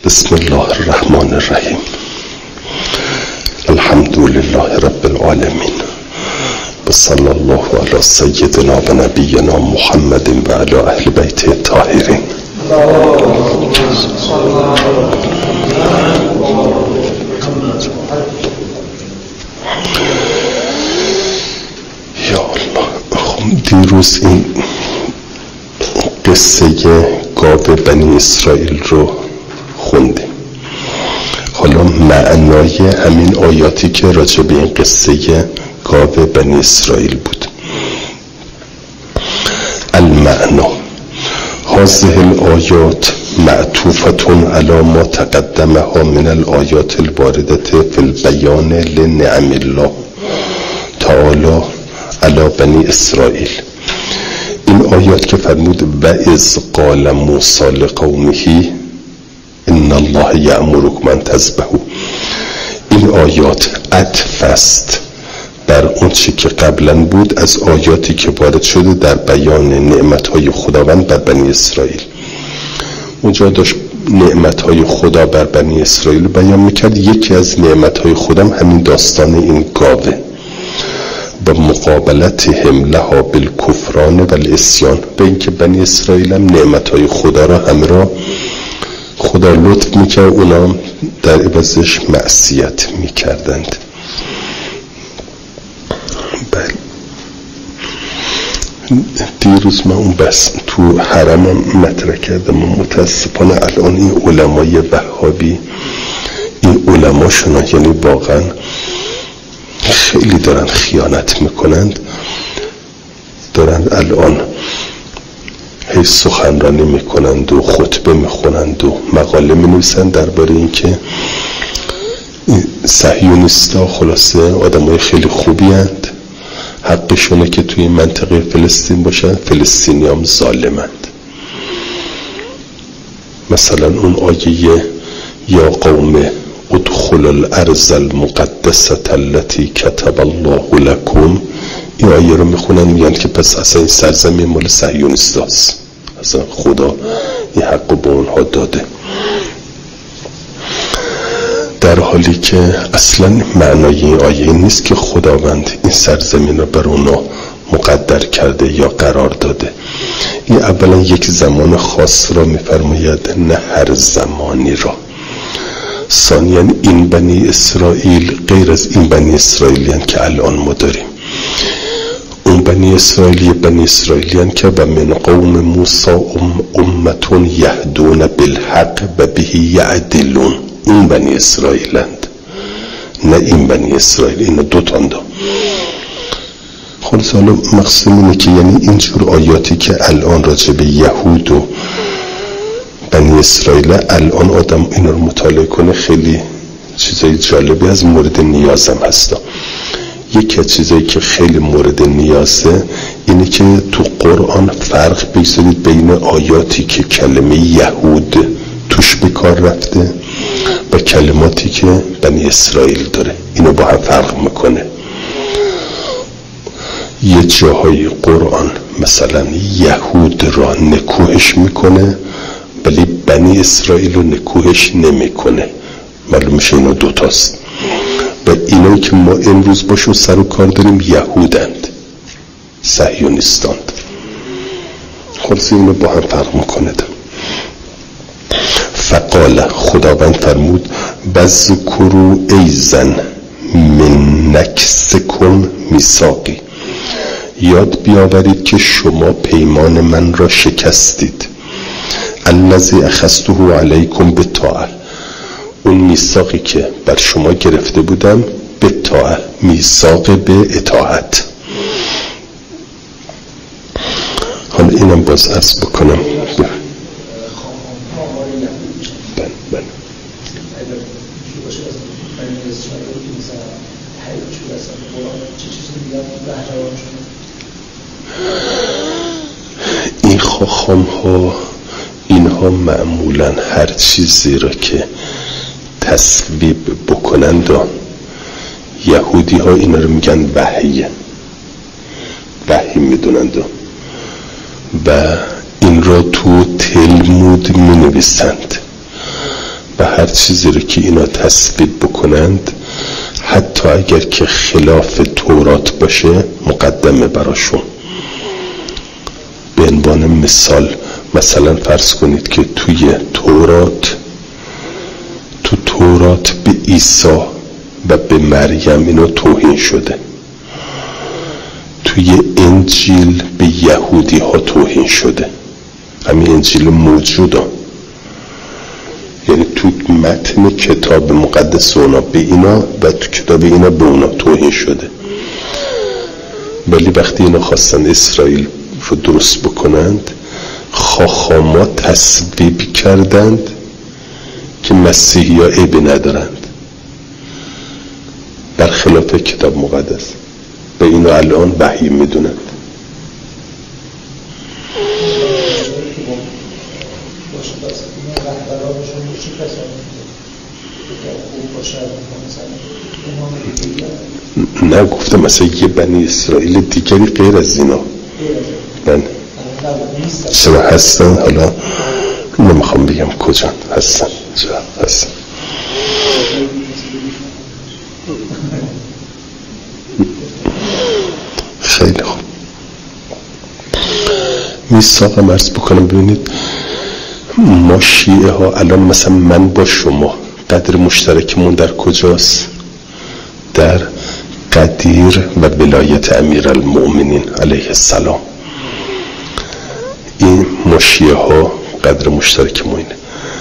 بسم الله الرحمن الرحیم. الحمد لله رب العالمین و صلی الله علی سیدنا و نبینا محمد و علی اهل بیت الطاهرین. یا الله. دیروز این قصه گاو بنی اسرائیل رو خوندیم. حالا معنای همین آیاتی که راجع به این قصه گاو بنی اسرائیل بود. المعنا هذه الآیات معطوفة على ما تقدمها من الآیات الواردة في البیان لنعم الله تعالی علی بنی اسرائیل. این آیات که فرمود و اذ قال موسی لقومه ان الله یأمرکم ان تذبحوا، این آیات عطف است بر اون چی که قبلا بود از آیاتی که وارد شده در بیان نعمتهای خداوند بر بنی اسرائیل. اونجا داشت نعمتهای خدا بر بنی اسرائیل بیان میکرد. یکی از نعمتهای خدا همین داستان این گاوه و مقابلتهم لها بالکفران و العصیان، به اینکه بنی اسرائیل هم نعمتهای خدا را همراه خدا لطف میکرد، اونا در عوضش معصیت میکردند. بله، دیروز من اون بس تو حرمم مطرح کردم. متاسفانه الان این علمای وهابی، این علماشون یعنی واقعا خیلی دارن خیانت میکنند. دارن الان هی سخنرانی میکنند و خطبه میخونند و مقاله مینویسند درباره اینکه صهیونیستا خلاصه آدمای خیلی خوبی هستند، حقشونه که توی منطقه فلسطین باشن، فلسطینی هم ظالمند. مثلا اون آیه یا قوم ادخل الارض المقدسه التي كتب الله لكم، این آیه رو میخونن میگن که پس اصلا این سرزمین مال صهیونیستاست، اصلا خدا این حق رو به اونها داده، در حالی که اصلا معنای این آیه نیست که خداوند این سرزمین رو بر اونا مقدر کرده یا قرار داده. این اولا یک زمان خاص را میفرماید، نه هر زمانی را. ثانیاً این بنی اسرائیل غیر از این بنی اسرائیلیان که الان ما داریم. اون بنی اسرائیلیان که و من قوم موسی امتون یهدون بالحق و به یعدلون، این بنی اسرائیلند، نه این بنی اسرائیل. اینا دو تانده. خلاص حالا مقصود اینه که یعنی اینجور آیاتی که الان راجع به یهود و بنی اسرائیل الان آدم اینا رو مطالعه کنه خیلی چیزای جالبی از مورد نیازم هستا. یکی از چیزایی که خیلی مورد نیازه اینه که تو قرآن فرق بگذارید بین آیاتی که کلمه یهود توش به کار رفته و کلماتی که بنی اسرائیل داره. اینو با هم فرق میکنه. یه جاهای قرآن مثلا یهود را نکوهش میکنه ولی بنی اسرائیل رو نکوهش نمیکنه. معلوم میشه اینا دوتاست. و اینایی که ما امروز باشون سر و کار داریم یهودند، صهیونیستاند. خلاص اینو با هم فرق میکنه. فقال، خداوند فرمود بذکروا ایضا من نکثکم میثاقی، یاد بیاورید که شما پیمان من را شکستید. الذی اخذته علیکم بالطاعه، اون میثاقی که بر شما گرفته بودم، بالطاعه، میثاق به اطاعت. حالا اینم باز عرض بکنم. این خاخام ها اینها معمولا هر چیزی را که تصویب بکنند، یهودی ها اینا رو میگن وحی میدونند و این را تو تلمود می نویسند و هر چیزی رو که اینا تصویب بکنند حتی اگر که خلاف تورات باشه مقدمه براشون. به عنوان مثال مثلا فرض کنید که توی تورات به عیسی و به مریم اینا توهین شده، توی انجیل به یهودی ها توهین شده، همین انجیل موجوده، یعنی تو متن کتاب مقدس اونا به اینا و تو کتاب اینا به اونا توهین شده. ولی وقتی اینا خواستن اسرائیل رو درست بکنند خاخاما تصویب کردند که مسیحی ها عیبی ندارند، برخلاف کتاب مقدس. به اینا الان وحی میدونند. نه گفتم مثلا یه بنی اسرائیل دیگری غیر از اینا من چرا هستن، حالا نمیخوام بگم کجا هستن، چرا هستن. خیلی خوب. میثاقم عرض بکنم. ببینید ما شیعه ها الان مثلا من با شما قدر مشترکمون در کجاست؟ در قدیر و ولایت امیرالمؤمنین علیه السلام. این ما شیعه ها قدر مشترکمون اینه.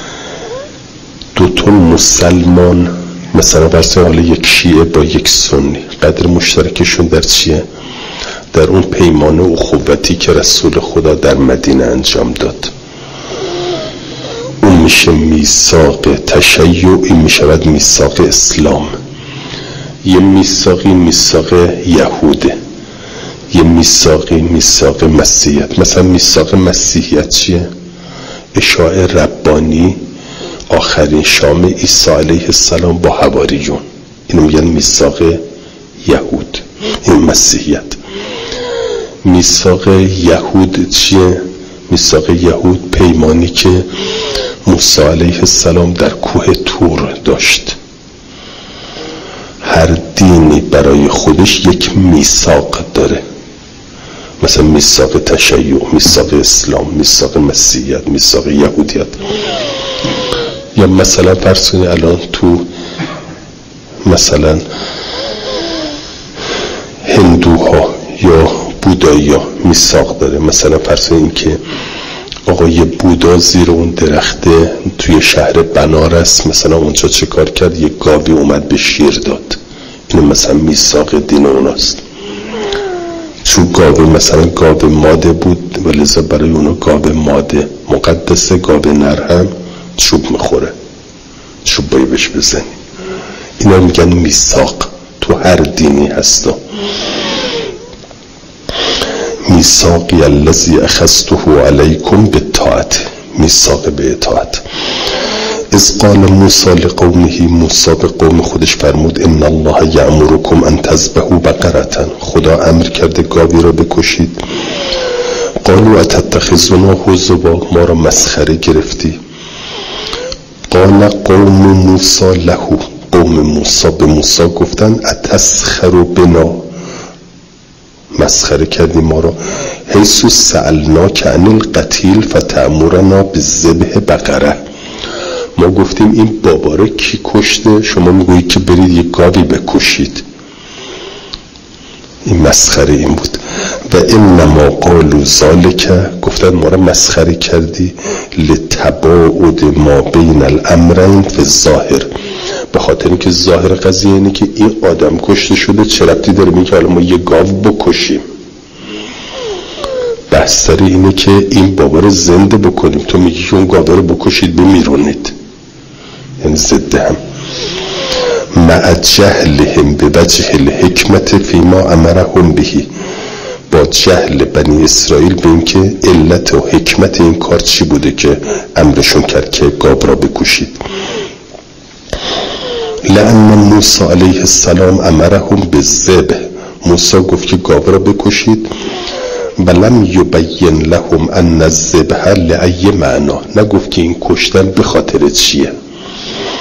دوتا مسلمان مثلا برسه حالا یک شیعه با یک سنی قدر مشترکشون در چیه؟ در اون پیمان اخوتی که رسول خدا در مدینه انجام داد. اون میشه میثاق تشیع، این میشود میثاق اسلام. یه میثاقی میثاق یهوده، یه میثاقی میثاق مسیحیت. مثلا میثاق مسیحیت چیه؟ اشاع ربانی آخرین شام عیسی علیه السلام با حواریون، اینو میگن میثاق یهود. این مسیحیت. میثاق یهود چیه؟ میثاق یهود پیمانی که موسی علیه السلام در کوه طور داشت. هر دینی برای خودش یک میثاق داره، مثلا میثاق تشیع، میثاق اسلام، میثاق مسیحیت، میثاق یهودیت. یا مثلا فرض کنید الان تو مثلا هندوها یا بودایی ها میثاق داره. مثلا فرض کنید که آقای بودا زیر اون درخته توی شهر بنارس مثلا اونجا چه کار کرد؟ یک گاوی اومد به شیر داد. این مثلا میثاق دین اوناست. چون گاوی مثلا گاو ماده بود و لذا برای اونا گاو ماده مقدسه، گاو نر هم چوب میخوره، چوب بایی بهش بزنی. اینا میگن میثاق. تو هر دینی هستا. میثاقی الذی اخذته علیکم بالطاعة، میثاق به اطاعت. اذ قال موسی لقومه، موسی به قوم خودش فرمود ان الله یأمرکم ان تذبحوا بقرة، خدا امر کرده گاوی را بکشید. قالوا اتتخذنا هزوا، ما را مسخره گرفتی. قال قوم موسی له، قوم موسی به موسی گفتن اتسخر بنا، مسخره کردی ما را. حیث سألناک عن القتیل فتأمرنا بالذبح بقره، ما گفتیم این بابا را کی کشته، شما میگویید که برید یک گاوی بکشید. این مسخره این بود. و انما قالوا ذلک، گفتن ما را مسخره کردی لتباعد ما بین الامرین فی الظاهر، به خاطر اینکه ظاهر قضیه اینه که این آدم کشته شده، چه ربطی داره میگه حالا ما یه گاو بکشیم؟ بحث اینه که این بابا رو زنده بکنیم، تو میگی که اون گاو رو بکشید بمیرونید، یعنی ضد هم. مع جهلهم بوجه الحکمت فیما امرهم بهی، با جهل بنی اسرائیل به این که علت و حکمت این کار چی بوده که امرشون کرد که گاو را بکشید. لأن موسی علیه السلام امرهم بالذبح، موسی گفت که گاو را بکشید. ولم یبین لهم ان الذبح لأی معنا، نگفت که این کشتن به خاطر چیه.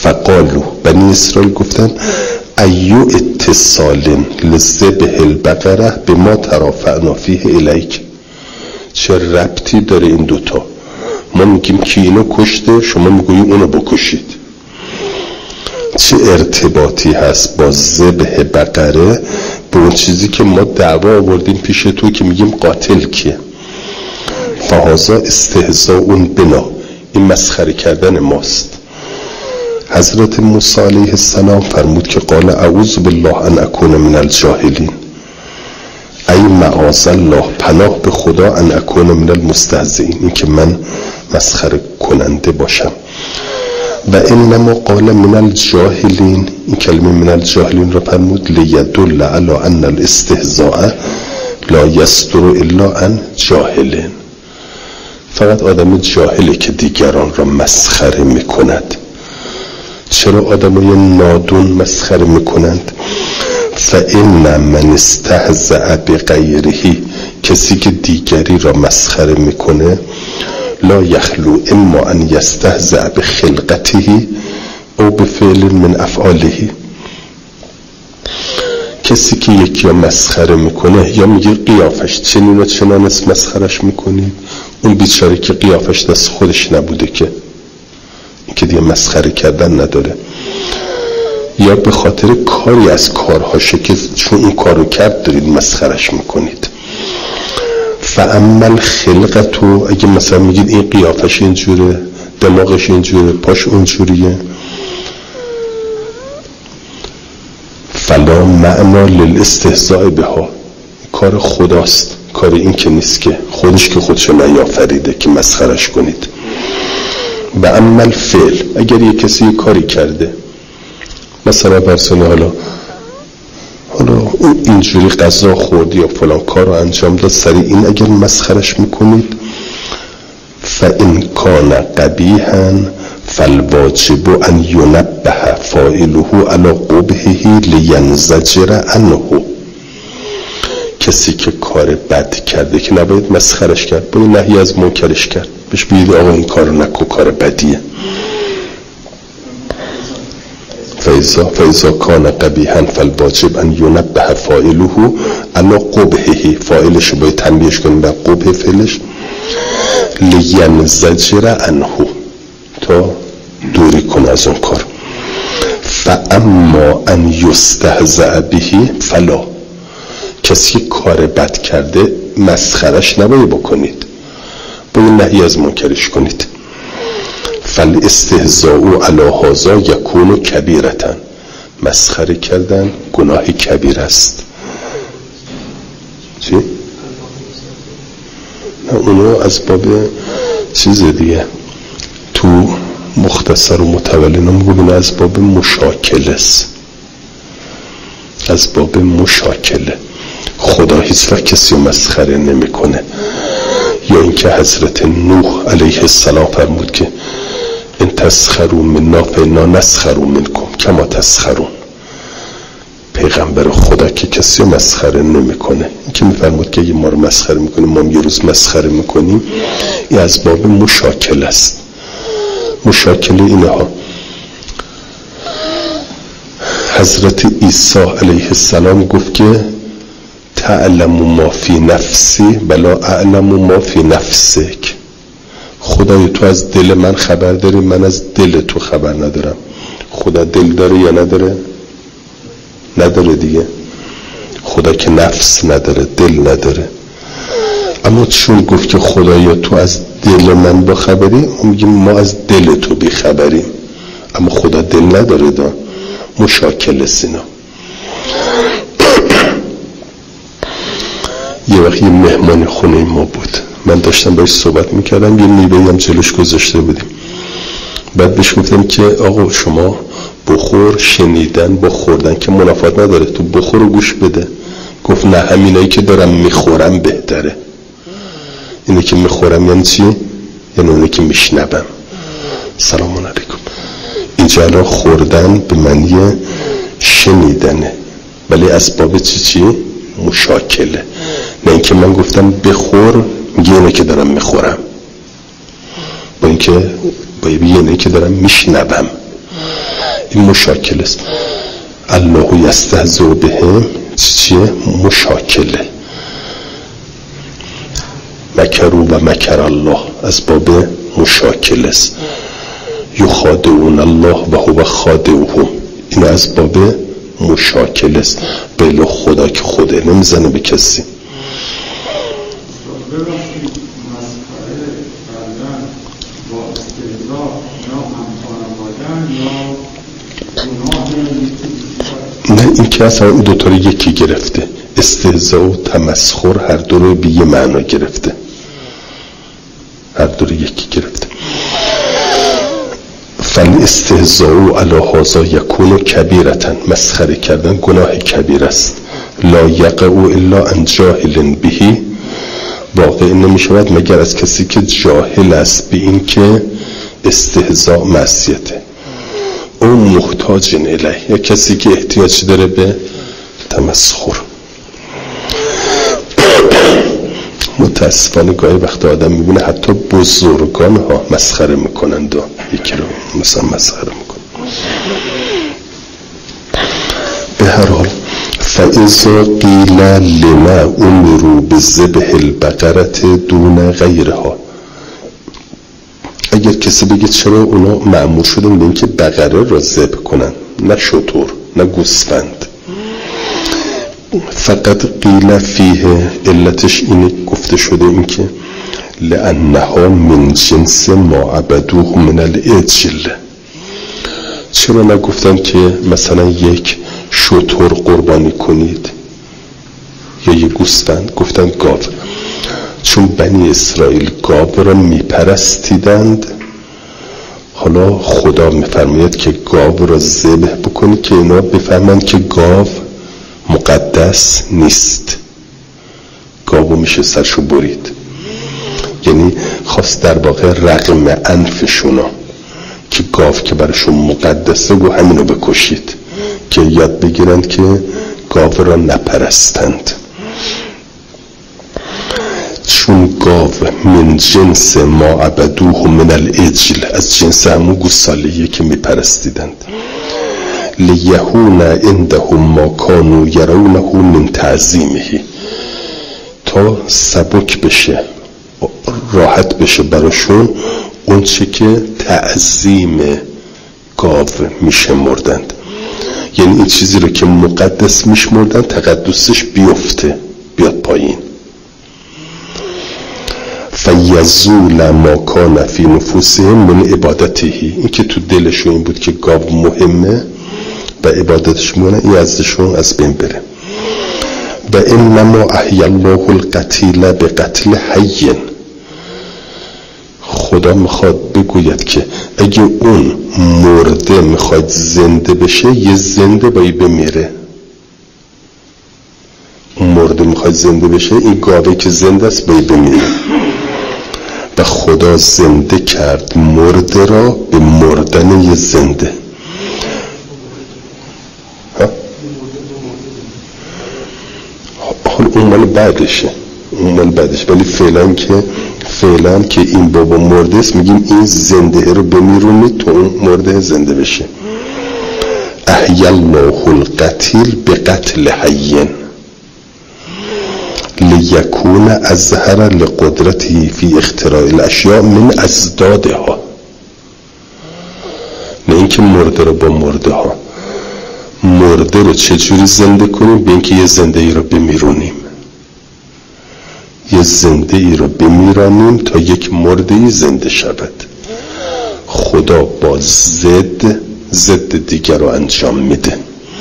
فقالو بنی اسرائیل گفتن ایو اتصال لذبح البقره به ما ترافعنا فیه الیک. چه ربطی داره این دوتا؟ ما میگیم که اینو کشته، شما میگویی اونو بکشید. چه ارتباطی هست با ذبح بقره به اون چیزی که ما دعوا آوردیم پیش تو که میگیم قاتل کیه؟ فهذا استهزاء بنا، این مسخره کردن ماست. حضرت موسی علیه السلام فرمود که قال اعوذ بالله ان اکون من الجاهلین، ای معاذ الله، پناه به خدا، ان اکون من المستهزئین، این که من مسخره کننده باشم. و انما قال من الجاهلین، این کلمه من الجاهلین را فرمود لیدل علی ان الاستهزاء لا یصدر الا عن جاهلین، فقط آدم جاهلی که دیگران را مسخره میکند. چرا آدمای نادون مسخره میکنند؟ فإن من استهزأ بغیره، کسی که دیگری را مسخره میکنه، لا یخلو اما ان یستهزأ بخلقته او بفعل من افعاله. کسی که یکی را مسخره میکنه یا میگه قیافش چنین و چنان است مسخرش میکنید، اون بیچاره که قیافش دست خودش نبوده که این که دیگه مسخره کردن نداره، یا به خاطر کاری از کارهاشه که چون اون کارو کرد دارید مسخرش میکنید. فاما خلقتو، اگه مثلا میگید این قیافش اینجوره، دماغش اینجوره، پاش اونجوریه، فلا معنا للاستهزاء بها، کار خداست، کار این که نیست که خودش که خودشو نیافریده که مسخرش کنید. و اما الفعل، اگر یک کسی کاری کرده، مثلا برسانه حالا اینجوری غذا خورد یا فلان کار رو انجام داد، سریع این اگر مسخرش میکنید، فإن کان قبیحا فالواجب ان ینبه فاعله علی قبحه لینزجر عنه. کسی که کار بد کرده که نباید مسخرش کرد، باید نهی از منکرش کرد، بهش بگید آقا این کار نکن، کار بدیه. فإذا کان قبیحا فالواجب ان ینبه فاعله علی قبحه، فاعلش باید تنبیهش کنیم بر قبح فعلش، لینزجر عنه، تا دوری کن از اون کار. فاما ان یستهزأ به فلا، کسی کار بد کرده مسخرش نباید بکنید، باید نهی از منکرش کنید. فالاستهزاء علی هذا یکون کبیرة، مسخره کردن گناه کبیر است. چی؟ نه اونو از باب چیز دیگه، تو مختصر و متولین هم گفتن از باب مشاکله است، از باب مشاکله. خدا هیچ وقت کسی رو مسخره نمیکنه. یا اینکه حضرت نوح علیه السلام فرمود که ان تسخروا منا فانا نسخر منکم کما تسخرون. پیغمبر خدا که کسی رو مسخره نمیکنه، این که میفرمود که اگه ما رو مسخره میکنیم ما یه روز مسخره میکنیم، این از باب مشاکل است. مشاکل اینها حضرت عیسی علیه السلام گفت که تعلم ما فی نفسی بلا اعلم ما فی نفسک. خدای تو از دل من خبر داری، من از دل تو خبر ندارم. خدا دل داره یا نداره؟ نداره دیگه. خدا که نفس نداره، دل نداره. اما چون گفت که خدایا تو از دل من با خبری، ما میگیم ما از دل تو بی خبریم. اما خدا دل نداره. دا مشاکل سینا. یه وقت یه مهمان خونه ما بود، من داشتم باش صحبت میکردم، یه میوه‌ای هم جلوش گذاشته بودیم. بعد بهش گفتم که آقا شما بخور، شنیدن با خوردن که منافات نداره، تو بخور و گوش بده. گفت نه، همینایی که دارم میخورم بهتره. اینه که میخورم یعنی چی؟ یعنی اونه که میشنبم. سلام علیکم. اینجا الان خوردن به معنی شنیدنه، ولی اسباب چی؟ مشاکله. نه اینکه من گفتم بخور میگه اینه که دارم میخورم، با اینکه باید اینه که دارم میشنبم. این مشاکل است. الله یستهزئ بهم چیه؟ مشاکله. مکروا و مکر الله از باب مشاکل است. یخادعون الله و هو خادعهم، این از باب مشاکل است. بله خدا که خوده نمیزنه به کسی. نه این که اصلا این دوتا رو یکی گرفته، استهزاء و تمسخر هر دو رو به یه معنا گرفته، هر دو رو یکی گرفته. فالاستهزاء علی هذا یکون کبیرة، مسخره کردن گناه کبیر است. لا یقع الا عن جاهل به، واقع نمی شود مگر از کسی که جاهل است به این که استهزاء معصیته. او محتاج الیه، یا کسی که احتیاج داره به تمسخر. متاسفانه گاهی وقت آدم میبینه حتی بزرگان ها مسخره میکنند و یکی رو مثلا مسخره میکنن. به هر حال فاذا قیل لما امروا بذبح البقره دون غیرها، اگر کسی بگه چرا اونا مأمور شدن به اینکه بقره را ذبح کنن، نه شتر نه گوسفند، فقط قیل فیه، علتش اینه گفته شده این که لانها من جنس ما عبدوه من العجل. چرا نگفتن که مثلا یک شتر قربانی کنید یا یک گوسفند؟ گفتن گاو، چون بنی اسرائیل گاو را میپرستیدند. حالا خدا میفرماید که گاو را ذبح بکنید که اینا بفهمند که گاو مقدس نیست. گاو میشه سرشو برید، یعنی خواست در واقع رقم انفشونا که گاو که برشون مقدسه و همینو بکشید که یاد بگیرند که گاو را نپرستند. چون گاو من جنس ما عبدوه من العجل، از جنس همون گوسالیه که میپرستیدند. لیهون عندهم ما کانوا یرونه من تعظیمه، تا سبک بشه راحت بشه براشون اون چه که تعظیم گاو میشمردند، یعنی این چیزی رو که مقدس میشمردند تقدسش بیفته، بیاد پایین. فیزول ما کان فی نفوسهم من عبادته، این که تو دلشون این بود که گاو مهمه و عبادتش مونه، این ازشون از بین بره. و انما احیا الله القتیل به قتل حی، خدا میخواد بگوید که اگه اون مرده میخواد زنده بشه، یه زنده باید بمیره. اون مرده میخواد زنده بشه، این گاوه که زنده است باید بمیره. و خدا زنده کرد مرده را به مردن یه زنده. حال اون مال بعدشه، اون مال بعدش، ولی فعلا که این بابا مرده است میگیم این زنده رو بمیرونید تا اون مرده زنده بشه. احیا الله القتیل به قتل حی لیکون اظهر لقدرته فی اختراع الاشیاء من ازدادها، نه اینکه مرده رو با مرده ها، مرده رو چجوری زنده کنیم؟ به اینکه یه زنده ای رو بمیرونیم، یه زنده ای رو بمیرانیم تا یک مرده ای زنده شود. خدا با ضد دیگر رو انجام میده،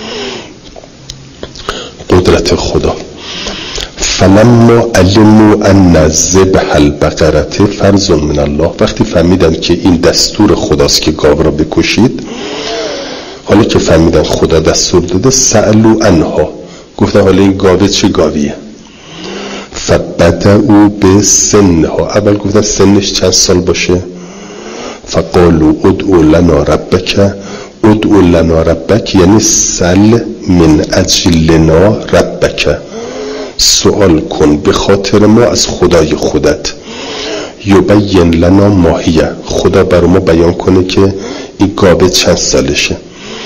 قدرت خدا. فلما علموا ان ذبح البقره فرض من الله، وقتی فهمیدن که این دستور خداست که گاو را بکشید، حالا که فهمیدن خدا دستور داده، سألوا عنها، گفتن حالا این گاوه چه گاویه؟ فبدأوا بسنها، اول گفتن سنش چند سال باشه. فقالوا ادعو لنا ربک، ادعو لنا ربک یعنی سل من اجلنا ربک، سوال کن به خاطر ما از خدای خودت. یبین لنا ماهیه، خدا بر ما بیان کنه که این گاوه چند سالشه.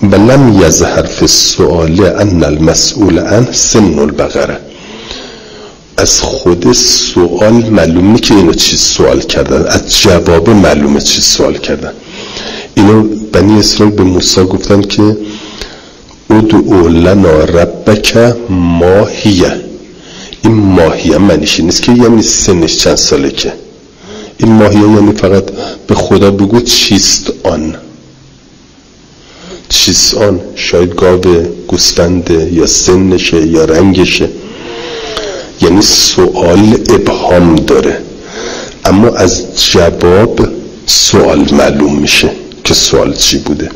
ولم یظهر فی السؤال ان المسئول عن سن البقره. از خود سوال معلومه که اینو چی سوال کردن، از جواب معلومه چی سوال کردن. اینو بنی اسرائیل به موسی گفتن که ادعو لنا ربک ماهیه. این ماهیه معنیش نیست که یعنی سنش چند ساله، که این ماهیه یعنی فقط به خدا بگو چیست آن، چیست آن، شاید گاو، گوسفنده، یا سنشه یا رنگشه. یعنی سوال ابهام داره، اما از جواب سوال معلوم میشه که سوال چی بوده.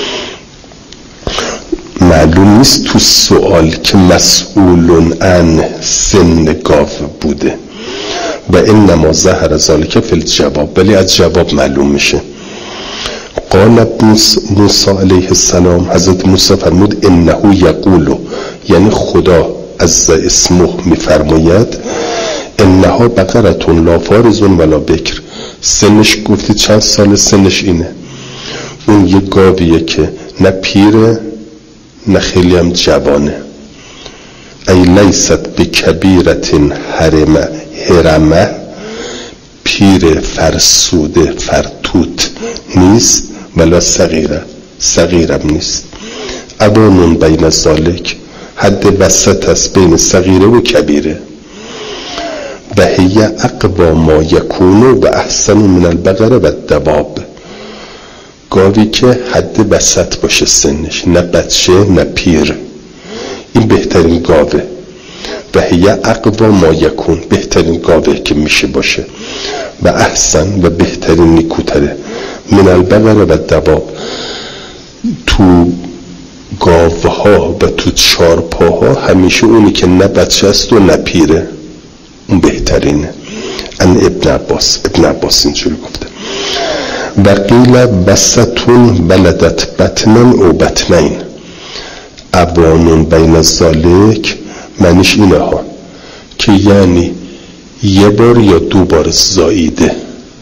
معلوم نیست تو سوال که مسئولون عن سن گاو بوده و انما ظهر ذلک فی الجواب، ولی از جواب معلوم میشه. قال موسی علیه السلام، حضرت موسی فرمود انه یقول، یعنی خدا عز اسمه میفرماید انها بقرتون لا فارض ولا بکر. سنش گفتی چند سال سنش اینه، اون یه گاویه که نه پیره نه خیلی هم جوانه. ای لیست بکبیرت هرمه، پیر فرسوده فرتوت نیست، ولا صغیرم نیست. ابانون بین ذالک، حد وسط است بین صغیره و کبیره. و هی اقوا ما یکون و احسن من البقره و الدواب، گاوی که حد وسط باشه سنش، نه بچه نه پیر، این بهترین گاوه. و هی اقوا ما یکون، بهترین گاوه که میشه باشه. و احسن و بهترین نیکوتره من البقره و الدواب، تو گاوها و تو چارپاها همیشه اونی که نه بچه است و نه پیره، اون بهترینه. ان ابن عباس اینجوری گفته. و قیل بستون بلدت بطنن او بطنین، ابانون بین ذالک، معنیش اینه ها که یعنی یه بار یا دو بار زاییده.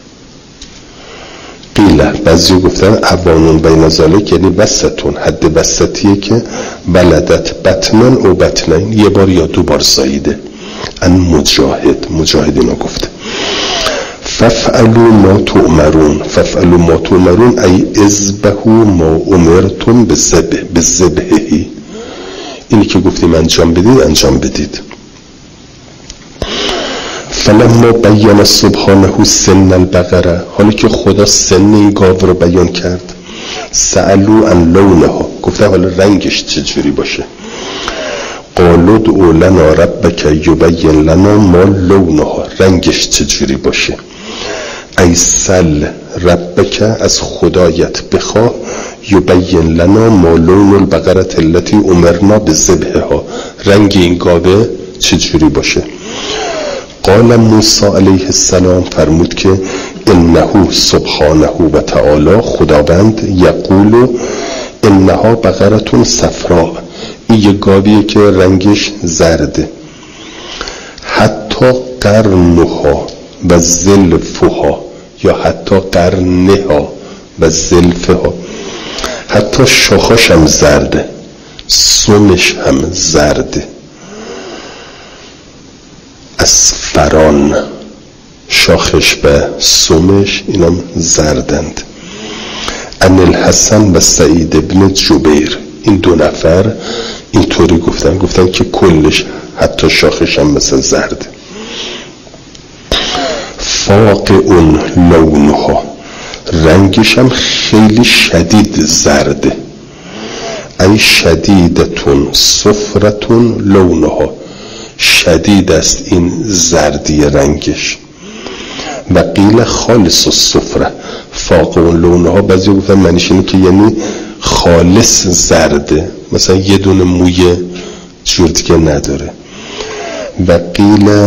قیل بعضی گفتن ابانون بین ذالک یعنی بستون، حد بستیه که بلدت بطنن او بطنین، یه بار یا دو بار زاییده. ان مجاهد اینو گفته. ففعلوا ما تؤمرون ای اذبحوا ما امرتم بذبحه، اینی که گفتیم انجام بدید. فلما بیان سبحانه سن البقره، حالی که خدا سن این گاو رو بیان کرد، سألو عن لونها، گفته حالا رنگش چجوری باشه. قالوا ادعوا لنا ربک یبین لنا ما لونها، رنگش چجوری باشه. ای سل ربک، از خدایت بخواه، یبین لنا ما لون البقره التي امرنا بذبحها، رنگ این گاوه چجوری باشه. قال موسی علیه السلام، فرمود که انه سبحانه و تعالی، خداوند، یقول انها بقرتون صفراء، این یه گاویه که رنگش زرده. حتی قرنها و زلفها، یا حتی قرنها و زلفها، حتی شاخاش هم زرده، سمش هم زرده. از فران شاخش و سمش اینم زردند. ان الحسن و سعید ابن جبیر، این دو نفر اینطوری گفتن که کلش حتی شاخش هم مثل زرده. فاقعون لونها، رنگش هم خیلی شدید زرده. ای شدیدتون صفرتون لونها، شدید است این زردی رنگش. و قیل خالص الصفره، فاقعون لونها، بعضی گفتن معنیش اینه که یعنی خالص زرده، مثلا یه دونه موی جور دیگه نداره. و قیل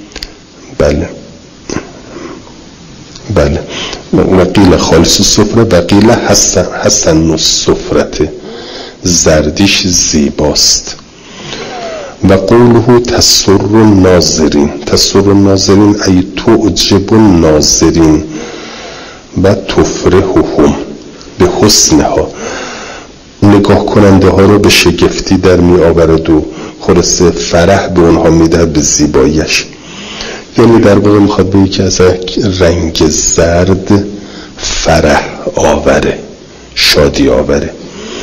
بله و قیل خالص الصفره و قیل حسن الصفرته، زردیش زیباست. و قوله تسر الناظرین ای تعجب الناظرین و تفرحهم به حسنها، نگاه کننده ها رو به شگفتی در می آورد و خلاصه فرح به اونها میدهد به زیباییش. یعنی در واقع میخواد بگه که از رنگ زرد فرح آوره، شادی آوره.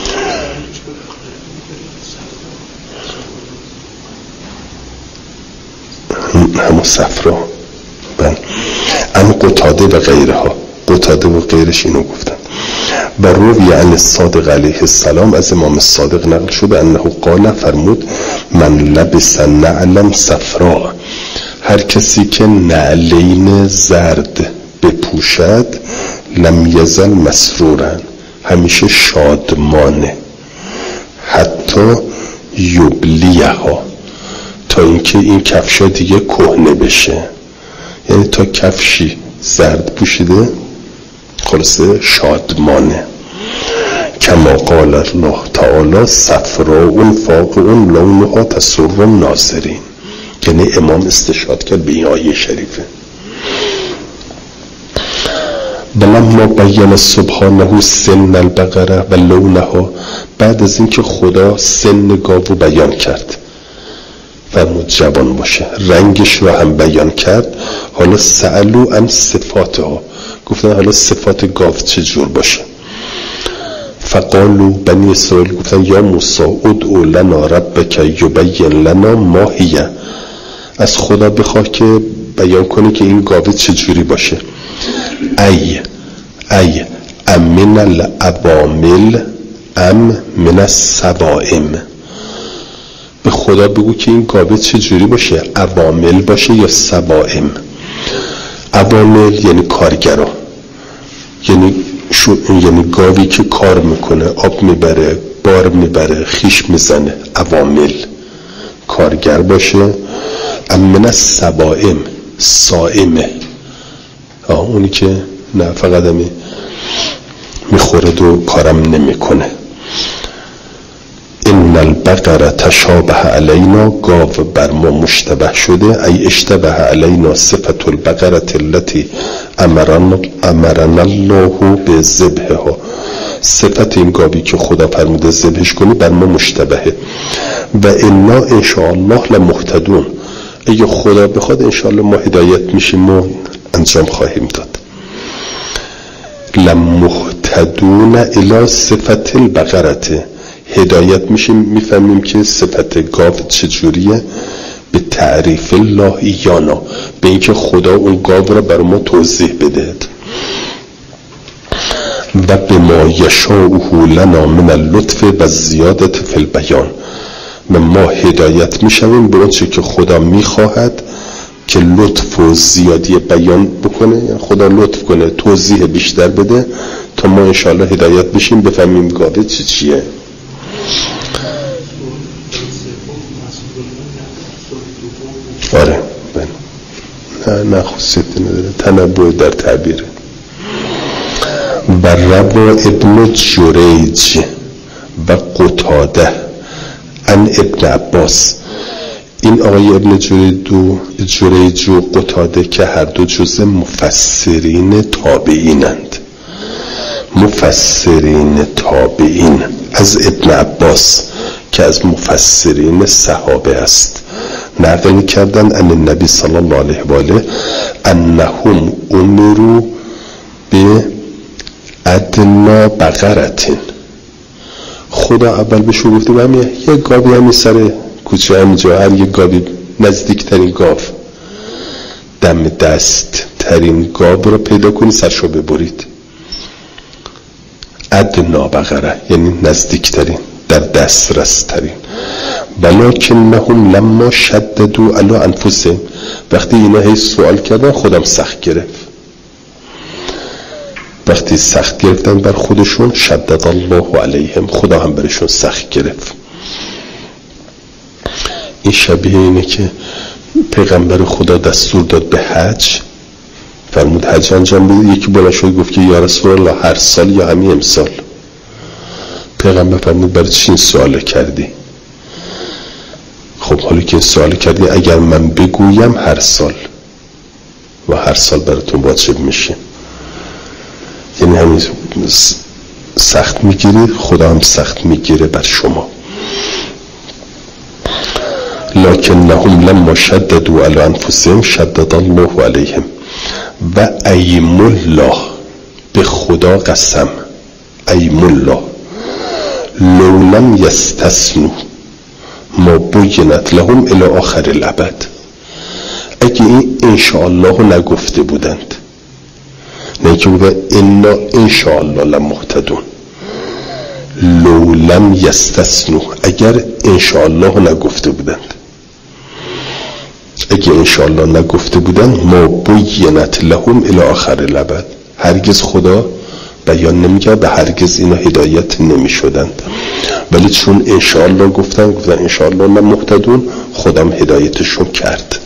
همون صفرا. ان قتاده و غیرها، قتاده و غیرش اینو گفتن. و روی عن الصادق علیه السلام، از امام صادق نقل شده انه قال، فرمود من لبس نعلا صفرا، هر کسی که نعلین زرد بپوشد لم یزل مسرورا، همیشه شادمانه، حتی یبلیها، تا اینکه این کفشا دیگه کهنه بشه. یعنی تا کفشی زرد پوشیده خلاصه شادمانه. کما قال الله تعالی صفراء فاقع لونها تسر الناظرین. یعنی امام استشهاد کرد به این آیه شریفه. بلما بین سبحانه سن البقره و لونها، بعد از اینکه خدا سن گاو رو بیان کرد، فرمود جوان باشه، رنگش رو هم بیان کرد. حالا سألو عن صفاتها، گفتن حالا صفات گاو چجور باشه. فقالو، بنی اسرائیل گفتن یا موسی ادعو لنا ربک یبین لنا ما هی، از خدا بخواه که بیان کنه که این گاو چجوری باشه. ای امن العوامل ام من السوائم، به خدا بگو که این گاو چجوری باشه، عوامل باشه یا سوائم. عوامل یعنی کارگرا، یعنی گاوی که کار میکنه، آب میبره، بار میبره، خیش میزنه، عوامل، کارگر باشه. من السوائم، صائمه، اونی که نه فقط میخورد و کارم نمیکنه. ان البقره تشابه علینا، گاو بر ما مشتبه شده. ای اشتبه علینا صفت البقره التي امرنا الله بذبحها، صفت این گاوی که خدا فرموده ذبحش کنی بر ما مشتبهه. و انا ان شاء الله لمهتدون، اگه خدا بخواد ان شاء الله ما هدایت میشیم و انجام خواهیم داد. لمهتدون الی صفت البقره، هدایت میشیم، میفهمیم که صفت گاو چجوریه. به تعریف الله ایانا، به اینکه خدا اون گاو را بر ما توضیح بده. و به ما یشاؤه لنا من اللطف و زیادت فی البیان، و ما هدایت میشویم به اونچه که خدا میخواهد که لطف و زیادی بیان بکنه، یعنی خدا لطف کنه، توضیح بیشتر بده تا ما انشاءالله هدایت بشیم، بفهمیم گاو چیه. آره نه خصوصیتی نداره، تنبؤ در تعبیره. و روا ابن جریج و قتاده ان ابن عباس، این آقای ابن جریج و قتاده که هر دو جزء مفسرین تابعینند، مفسرین تابعین از ابن عباس که از مفسرین صحابه است، نقل کردن ان النبی صلی الله علیه و آله انهم امروا به ادنا بقرتین، خدا اول به شو گفته همین یه گاوی همین سر کوچه همینجا، هر یه گاوی نزدیکترین گاو، دم دست ترین گاو رو پیدا کنی سرشو ببرید. ادنا بقره یعنی نزدیکترین، در دسترس ترین. ولکنهم لما شددوا علی انفسهم، وقتی اینا هی سوال کردن خودم سخت گرفت، وقتی سخت گرفتن بر خودشون شدد الله علیهم، خدا هم برشون سخت گرفت. این شبیه اینه که پیغمبر خدا دستور داد به حج، فرمود حج انجام بده، یکی بالا شد گفت که یا رسول الله هر سال یا همین امسال؟ پیغمبر فرمود برای چی این سوال کردی؟ خب حالا که این سوال کردی اگر من بگویم هر سال، و هر سال براتون واجب میشه. یعنی همین سخت میگیرید خدا هم سخت میگیره بر شما. لکنهم لما شددوا علی انفسهم شدد الله علیهم و ایم الله، به خدا قسم، ایم الله لو لم یستثنوا ما بینت لهم الی آخر الابد، اگه این انشاءالله نگفته بودند، نه که بوده انا انشاءالله لمهتدون، لو لم یستثنوا، اگر انشاءالله نگفته بودند، اگه انشاءالله نگفته بودند ما بینت لهم الی آخر الابد، هرگز خدا بیان نمیکرد، به هرگز اینا هدایت نمیشدند، ولی چون انشاءالله گفتن انشاءالله لمهتدون، خودم هدایتشون کرد.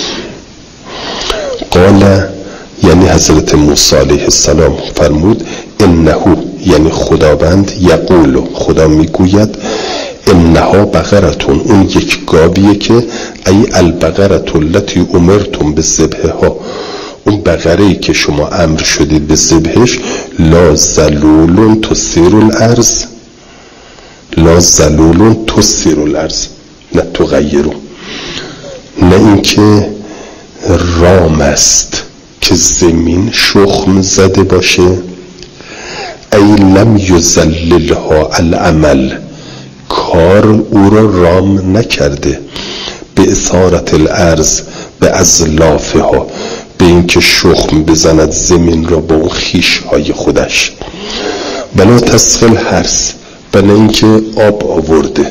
قال یعنی حضرت موسی علیه السلام فرمود انه یعنی خداوند، یقول خدا میگوید انها بقرتون، اون یک گاویه که ای البقرة التي امرتم بذبحها، اون بقره‌ای که شما امر شدید به ذبحش، لا ذلول تثیر الارض، لا ذلول تثیر الارض، نه تغیرو، نه اینکه رام است که زمین شخم زده باشه، ای لم یذللها العمل، کار او را رام نکرده، به اثارت الارض به ازلافها، به اینکه شخم بزند زمین را با اون خیشهای خودش، بلا تسقل حرس، بنا اینکه آب آورده،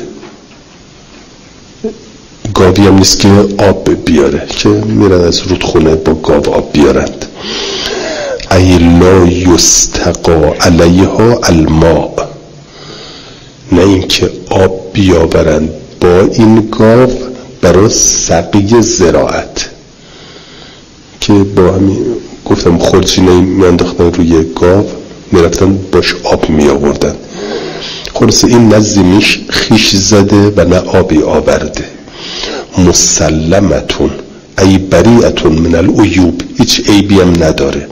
گاوی هم نیست که آب بیاره که میرن از رودخونه با گاو آب بیارند. ای لا یستقا علیها الماء، نه اینکه آب بیاورند با این گاو برای سقی زراعت، که با همین گفتم خورجینه میانداختن روی گاو میرفتن باش آب میآوردن، خلاصه این نه زمینش خیش زده و نه آبی آورده. مسلمتون ای بریئتون من العیوب، هیچ عیبی هم نداره.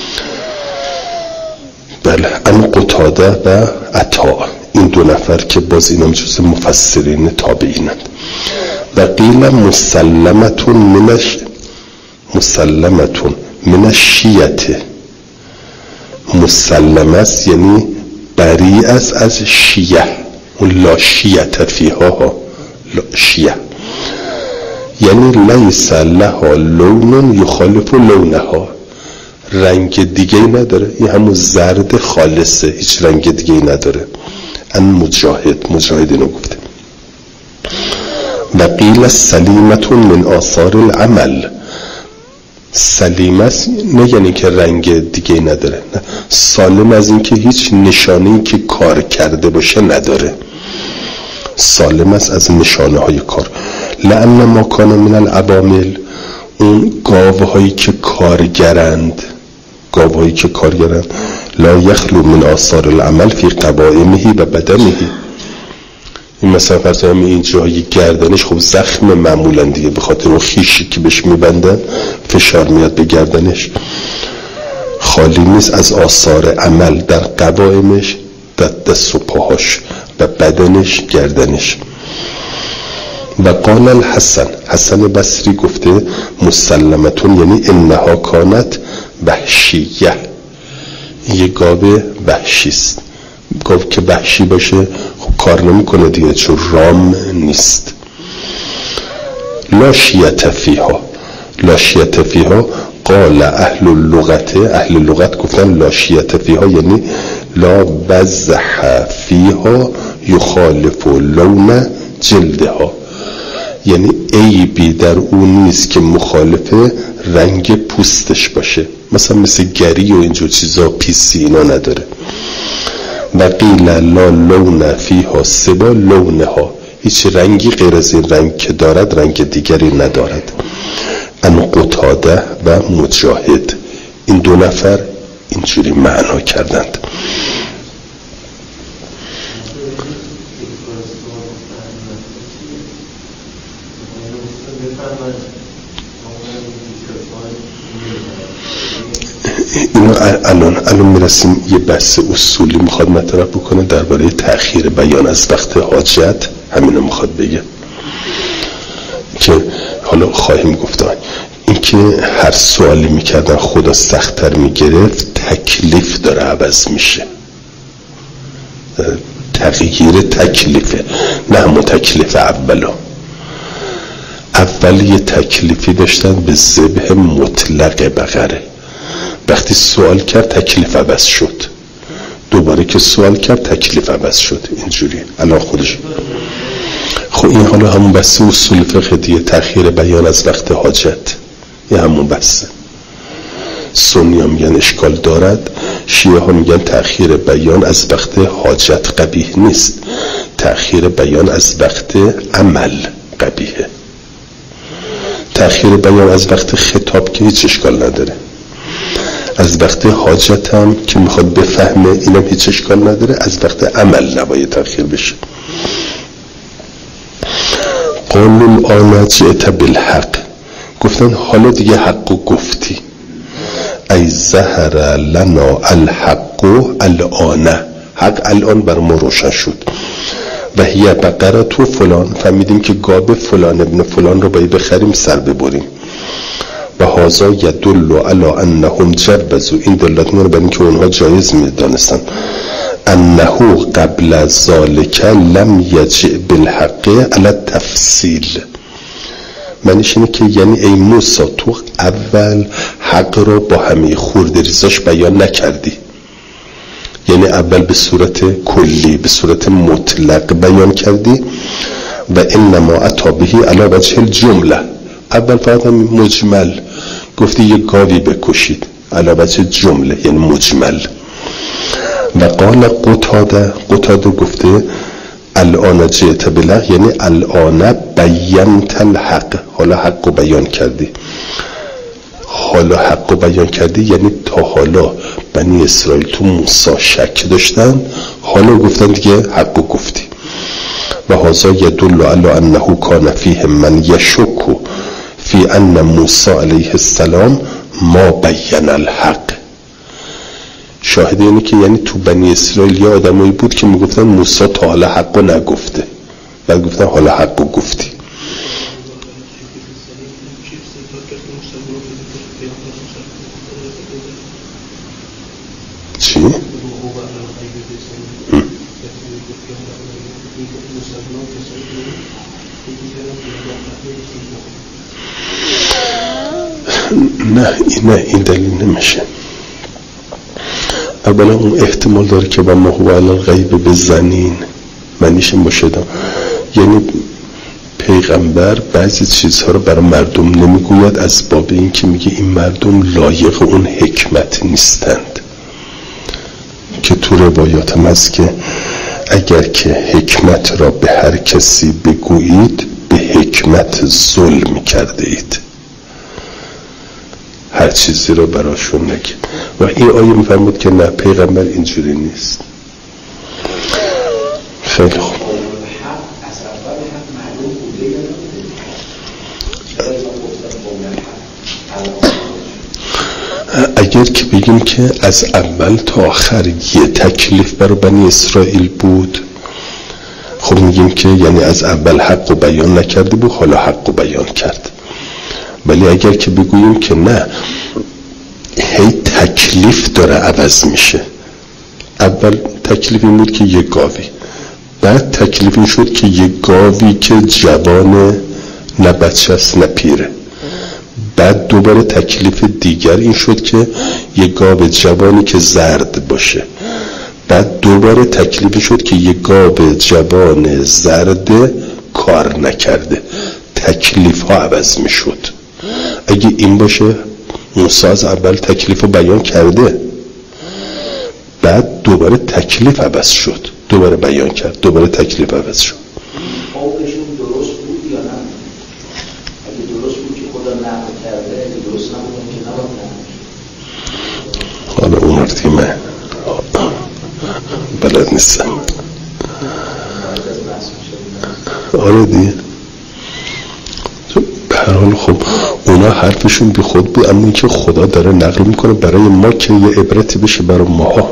بله، ان قتاده و عطا، این دو نفر که باز اینم جز مفسرین تابعینند. و قیل مسلمتون من الشیعه، مسلمه است یعنی بری است از شیعه، اون لا شیعه فیها، لا شیعه یعنی لیس لها لون یخالف لونها، رنگ دیگه نداره، این همون زرد خالصه، هیچ رنگ دیگه نداره. ان مجاهد اینو گفته. و قیل سلیمتون من آثار العمل، سلیمه نه یعنی که رنگ دیگه نداره، نه، سالم از این که هیچ نشانه‌ای که کار کرده باشه نداره، سالم است از نشانه های کار. لأن ما کان من العوامل، اون گاوهایی که کارگرند لا یخلو من آثار العمل فی قوائمه و بدنه، این مثلا فرض کنیم این جای گردنش خب زخم معمولا دیگه، به خاطر اون خیشی که بهش میبندن فشار میاد به گردنش، خالی نیست از آثار عمل در قوائمش، در دست و پاهاش و بدنش، گردنش. و قال حسن بصری گفته مسلمتون یعنی انها کانت وحشیه، یه گاو وحشی است، گاو که وحشی باشه خب کار نمیکنه دیگه چون رام نیست. لا شیعة فیها قال اهل اللغت گفتن لا شیعة فیها یعنی لا وضح فیها یخالف لون جلدها، یعنی عیبی در اون نیست که مخالف رنگ پوستش باشه، مثل گری و اینجور چیزا، پیسی اینا نداره. و قیل لا لون فیها سوا لونها، هیچ رنگی غیر از این رنگ که دارد رنگ دیگری ندارد. ان قتاده و مجاهد، این دو نفر اینجوری معنا کردند. اینو الان میرسیم یه بحث اصولی میخواد مطرح بکنه درباره تأخیر بیان از وقت حاجت. همینو میخواد بگه که حالا خواهیم گفتن این که هر سوالی میکردن خدا سخت‌تر میگرفت، تکلیف داره عوض میشه، تغییر تکلیفه، نه همون تکلیف اول یه تکلیفی داشتن به ذبح مطلق بقره، وقتی سوال کرد تکلیف عوض شد، دوباره که سوال کرد تکلیف عوض شد، اینجوری الان خودش. خب این حالا همون بحث اصول فقه دیگه، تأخیر بیان از وقت حاجت، یه همون بحثه. سنی ها میگن اشکال دارد، شیعه ها میگن تأخیر بیان از وقت حاجت قبیح نیست، تأخیر بیان از وقت عمل قبیحه. تأخیر بیان از وقت خطاب که هیچ اشکال نداره، از وقت حاجت هم که میخواد بفهمه اینم هیچ اشکال نداره، از وقت عمل نباید تأخیر بشه. قالوا الآن جئت بالحق، گفتن حالا دیگه حقو گفتی. ای ظهر لنا الحق الآن، حق الان بر ما روشن شد. و هی بقره تو فلان، فهمیدیم که گاب فلان ابن فلان رو باید بخریم سر ببریم. و هذا یدل علی انهم جوزوا، این دلالت میکنه بر اینکه اونها جایز میدانستن. انه قبل ذلك لم یجئ بالحق علی التفصیل، معنیش اینه که یعنی ای موسی تو اول حق رو با همه خوردریزاش بیان نکردی، یعنی اول به صورت کلی به صورت مطلق بیان کردی. و انما اتی به علی وجه الجمله، اول فقط هم مجمل گفتی یه گاوی بکشید علی وجه جمله یعنی مجمل. و قال قتاده گفته الان جئت بالحق یعنی الان بینت الحق، حالا حق رو بیان کردی. حالا حق رو بیان کردی یعنی تا حالا بنی اسرائیل تو موسی شک داشتن، حالا گفتن دیگه حق رو گفتی. و هذا یدل علی انه کان فیهم من یشک فی ان موسی علیه السلام ما بین الحق. شاهد اینه که یعنی تو بنی اسرائیل یه آدمایی بود که میگفتن موسی تا حالا حق رو نگفته، بعد گفتن حالا حق رو گفتی. چی؟ نه این دلیل نمیشه. اولا اون احتمال داره که با ما هو علی الغیب بزنین، معنیش این باشه یعنی پیغمبر بعضی چیزها رو برای مردم نمیگوید از باب این که میگه این مردم لایق اون حکمت نیستند، که تو روایات هم هست که اگر که حکمت را به هر کسی بگویید به حکمت ظلم کرده اید، هر چیزی رو براشون نگید. و این آیه میفرمود که نه، پیغمبر اینجوری نیست. خیلی خوب. اگر که بگیم که از اول تا آخر یه تکلیف برای بنی اسرائیل بود، خب میگیم که یعنی از اول حق رو بیان نکرده بود، حالا حق رو بیان کرد. ولی اگر که بگوییم که نه، هی تکلیف داره عوض میشه، اول تکلیف این بود که یه گاوی، بعد تکلیف این شد که یه گاوی که جوان، نه بچه است نه پیره، بعد دوباره تکلیف دیگر این شد که یه گاو جوانی که زرد باشه، بعد دوباره تکلیف شد که یه گاو جوان زرد کار نکرده. تکلیف ها عوض می شد. اگه این باشه موسی از اول تکلیف رو بیان کرده، بعد دوباره تکلیف عوض شد، دوباره بیان کرد، دوباره تکلیف عوض شد. قولشون درست بود یا نه؟ اگه درست بود که خدا نقل کرده، اگه درست نبود که نبود. حالا اون رو من بلد نیستم. آره دیگه. به هر حال خب اونا اینا حرفشون بی خود بود، اما اینکه خدا داره نقل میکنه برای ما که یه عبرتی بشه برای ماها.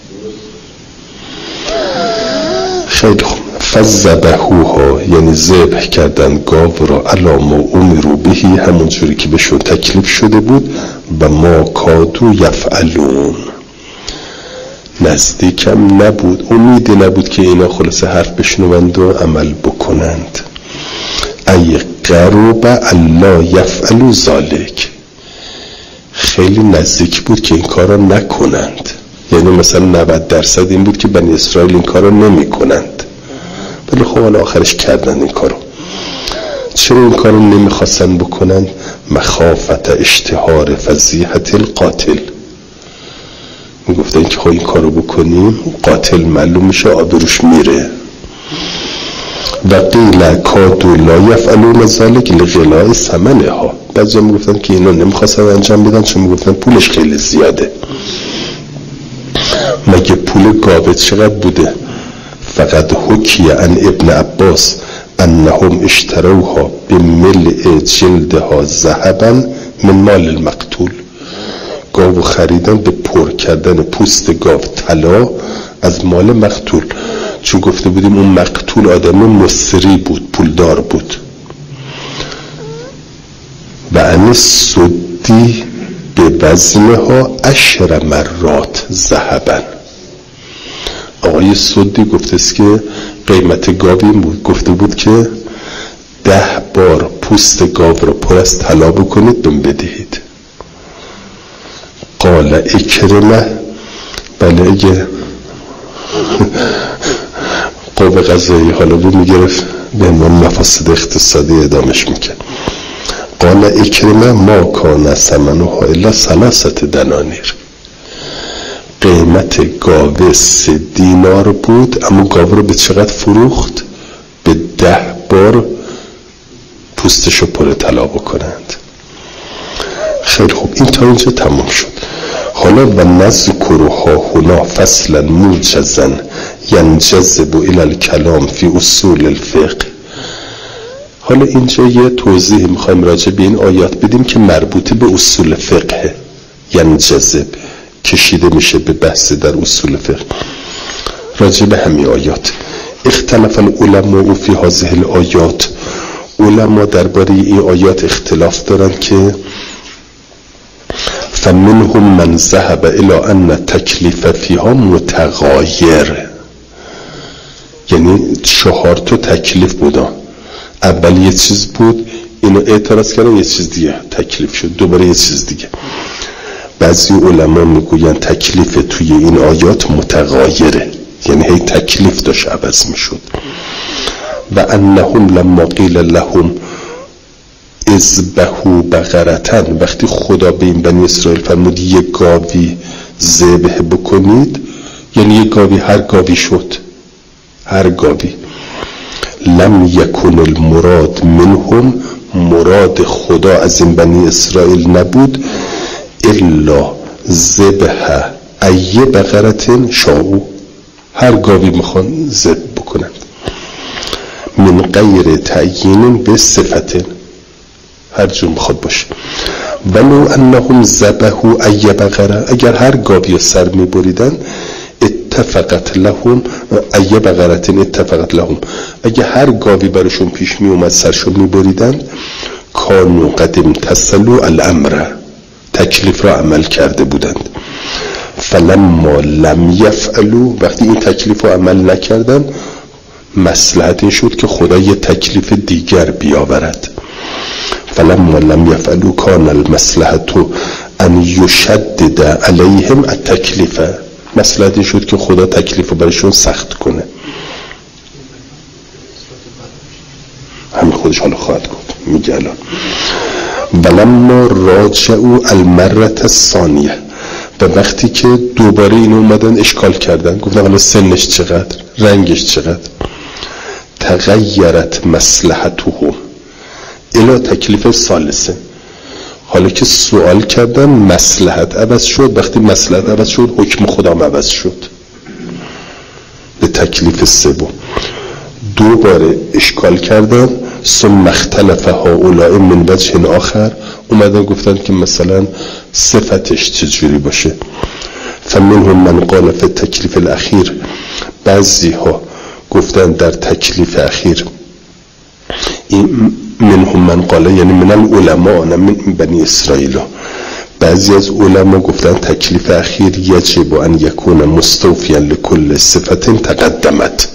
خیلی خوب. فذبحوها یعنی ذبح کردن گاو را علی ما امروا بهی، همون جوری که بهشون تکلیف شده بود. و ما کادوا یفعلون، نزدیکم نبود، امیدی نبود که اینا خلاصه حرف بشنوند و عمل بکنند. ای قرب الا یفعلوا ذلک، خیلی نزدیک بود که این کار را نکنند. یعنی مثلا 90% این بود که بنی اسرائیل این کار را نمی کنند، ولی خب حالا آخرش کردن این کار رو. چرا این کار رو نمی خواستن بکنند؟ مخافت اشتهار فضیحت القاتل، می گفتن که خب این کار رو بکنیم قاتل معلوم میشه، آبروش میره. و قیل کادوا لا یفعلون ذلک لغلاء ثمنها، بعضی می گفتن که اینا نمیخواستن انجام بدن چون می گفتن پولش خیلی زیاده. مگه پول گاوه چقدر بوده؟ فقط حکی عن ابن عباس انهم اشتروها بملء جلدها ذهبا من مال المقتول، گاو خریدن به پر کردن پوست گاو طلا از مال مقتول، چون گفته بودیم اون مقتول آدم مصری بود، پولدار بود. و ان سدی به وزنها 10 مرات ذهبا، آقای سدی گفته است که قیمت گاو این بود، گفته بود که 10 بار پوست گاو را پر از طلا بکنید بهم بدهید. قال اکرمه، بله اگه قوه قضایی حالا بود میگرفت به عنوان مفاسد اقتصادی ادامش میکرد. قال اکرمه ما کان ثمنها الا 3 دنانیر، قیمت گاوه 3 دینار بود، اما گاوه رو به چقدر فروخت؟ به 10 بار پوستشو پر طلا بکنند. خیلی خوب، این تا اینجا تمام شد. حالا و نذکرها هنا فصلا موجزا ینجذب الی الکلام فی اصول الفقه. حالا اینجا یه توضیح میخوایم راجع به این آیات بدیم که مربوط به اصول فقه، ینجذب کشیده میشه به بحث در اصول فقه راجع به همین آیات. اختلاف العلماء فی هذه الآیات، علما درباره این آیات اختلاف دارن که فمنهم من ذهب الی ان تکلیف فیها متغایر، یعنی 4 تا تکلیف بودن، اول یه چیز بود اینو اعتراض کردن یه چیز دیگه تکلیف شد، دوباره یه چیز دیگه. بعضی علما میگوین تکلیف توی این آیات متغایره، یعنی هی تکلیف داشت عوض میشد. و انهم لما قیل لهم اذبحوا بقرة، وقتی خدا به این بنی اسرائیل فرمود یک گاوی ذبح بکنید، یعنی یک گاوی، هر گاوی شد، هر گاوی. لم یکن المراد منهم، مراد خدا از این بنی اسرائیل نبود الا ذبح ای بقرة شاءوا، هر گاوی میخوان ذبح بکنند. من غیر تعیین به صفت، هر جور میخواد باشه. ولو انهم ذبحوا ای بقره، اگر هر گاوی سر میبریدن اتفقت لهم ای بقرة اتفقت لهم، اگر هر گاوی برشون پیش می اومد سرشون میبریدن کانوا قد امتثلوا الامر، تکلیف را عمل کرده بودند. فلما لم یفعلوا، وقتی این تکلیف را عمل نکردن مصلحت این شد که خدا یه تکلیف دیگر بیاورد. فلما لم یفعلوا کان المصلحت ان یشدد علیهم التکلیف، مصلحت این شد که خدا تکلیف رو برشون سخت کنه. همین خودش حالا خواهد گفت، میگه الان ولما راجعوا المرة الثانیه، و وقتی که دوباره اینو اومدن اشکال کردن، گفتن حالا سنش چقدر، رنگش چقدر، تغیرت مصلحتهم الی تکلیف ثالثه، حالا که سوال کردن مصلحت عوض شد، وقتی مصلحت عوض شد حکم خدا عوض شد به تکلیف سوم. دوباره اشکال کردن، ثم اختلف هؤلاء من وجه آخر، اومدن گفتن که مثلا صفتش چجوری باشه. فمنهم من قال فی التکلیف الاخیر، بعضی ها گفتن در تکلیف اخیر، این منهم من قال یعنی من العلماء نه من بنی اسرائیل، بعضی از علما گفتن تکلیف اخیر یجب ان یکون مستوفیا لکل صفت تقدمت.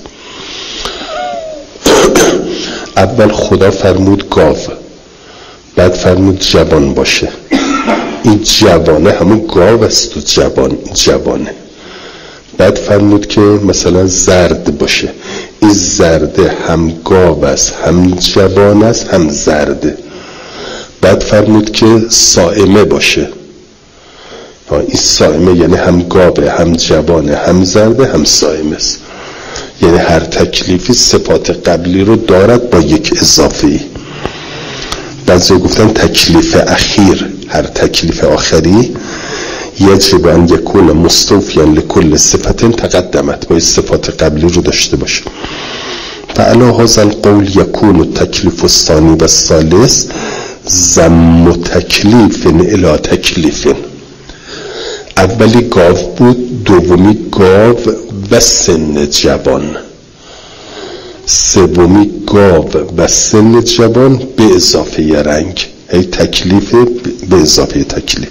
اول خدا فرمود گاو، بعد فرمود جوان باشه. این جوانه همون گاو است و جوانه. بعد فرمود که مثلا زرد باشه، این زرده هم گاو است هم جوان است هم زرده. بعد فرمود که صائمه باشه، این صائمه یعنی هم گاوه هم جوانه هم زرده هم صائمه است. یعنی هر تکلیفی صفات قبلی رو دارد با یک اضافه‌ای. بعضی گفتن تکلیف اخیر، هر تکلیف آخری یجب ان یکون مستوفیا لکل صفت تقدمت، باید صفات قبلی رو داشته باشه. فعلی هذا القول یکون التکلیف الثانی و الثالث ضم تکلیف الی تکلیف. اولی گاو بود، دومی گاو و سن جوان، سومی گاو و سن جوان به اضافه رنگ، ای تکلیف به اضافه تکلیف.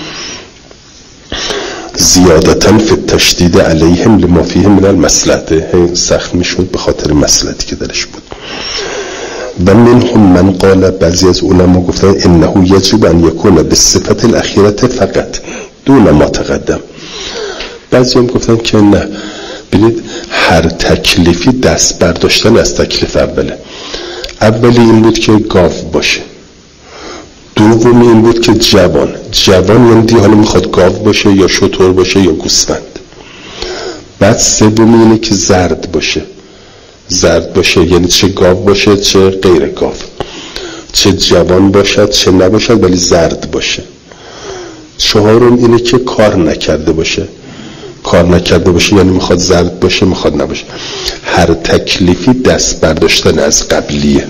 زیادتاً فی التشدید علیهم لما فیه من المصلحه، سخت میشد به خاطر مصلحتی که درش بود. و منهم من قال، بعضی از علما گفتن انه یجب ان یکون بالصفت الاخیره فقط دون ما تقدم. بعضی هم گفتن که نه، ببینید هر تکلیفی دست برداشتن از تکلیف اوله. اولی این بود که گاو باشه، دومی این بود که جوان یعنی دی حالا میخواد گاو باشه یا شتر باشه یا گوسفند. بعد سومی اینه که زرد باشه یعنی چه گاو باشه چه غیر گاو، چه جوان باشد چه نباشد ولی زرد باشه. چهارم اینه که کار نکرده باشه یعنی میخواد زرد باشه میخواد نباشه. هر تکلیفی دست برداشتن از قبلیه.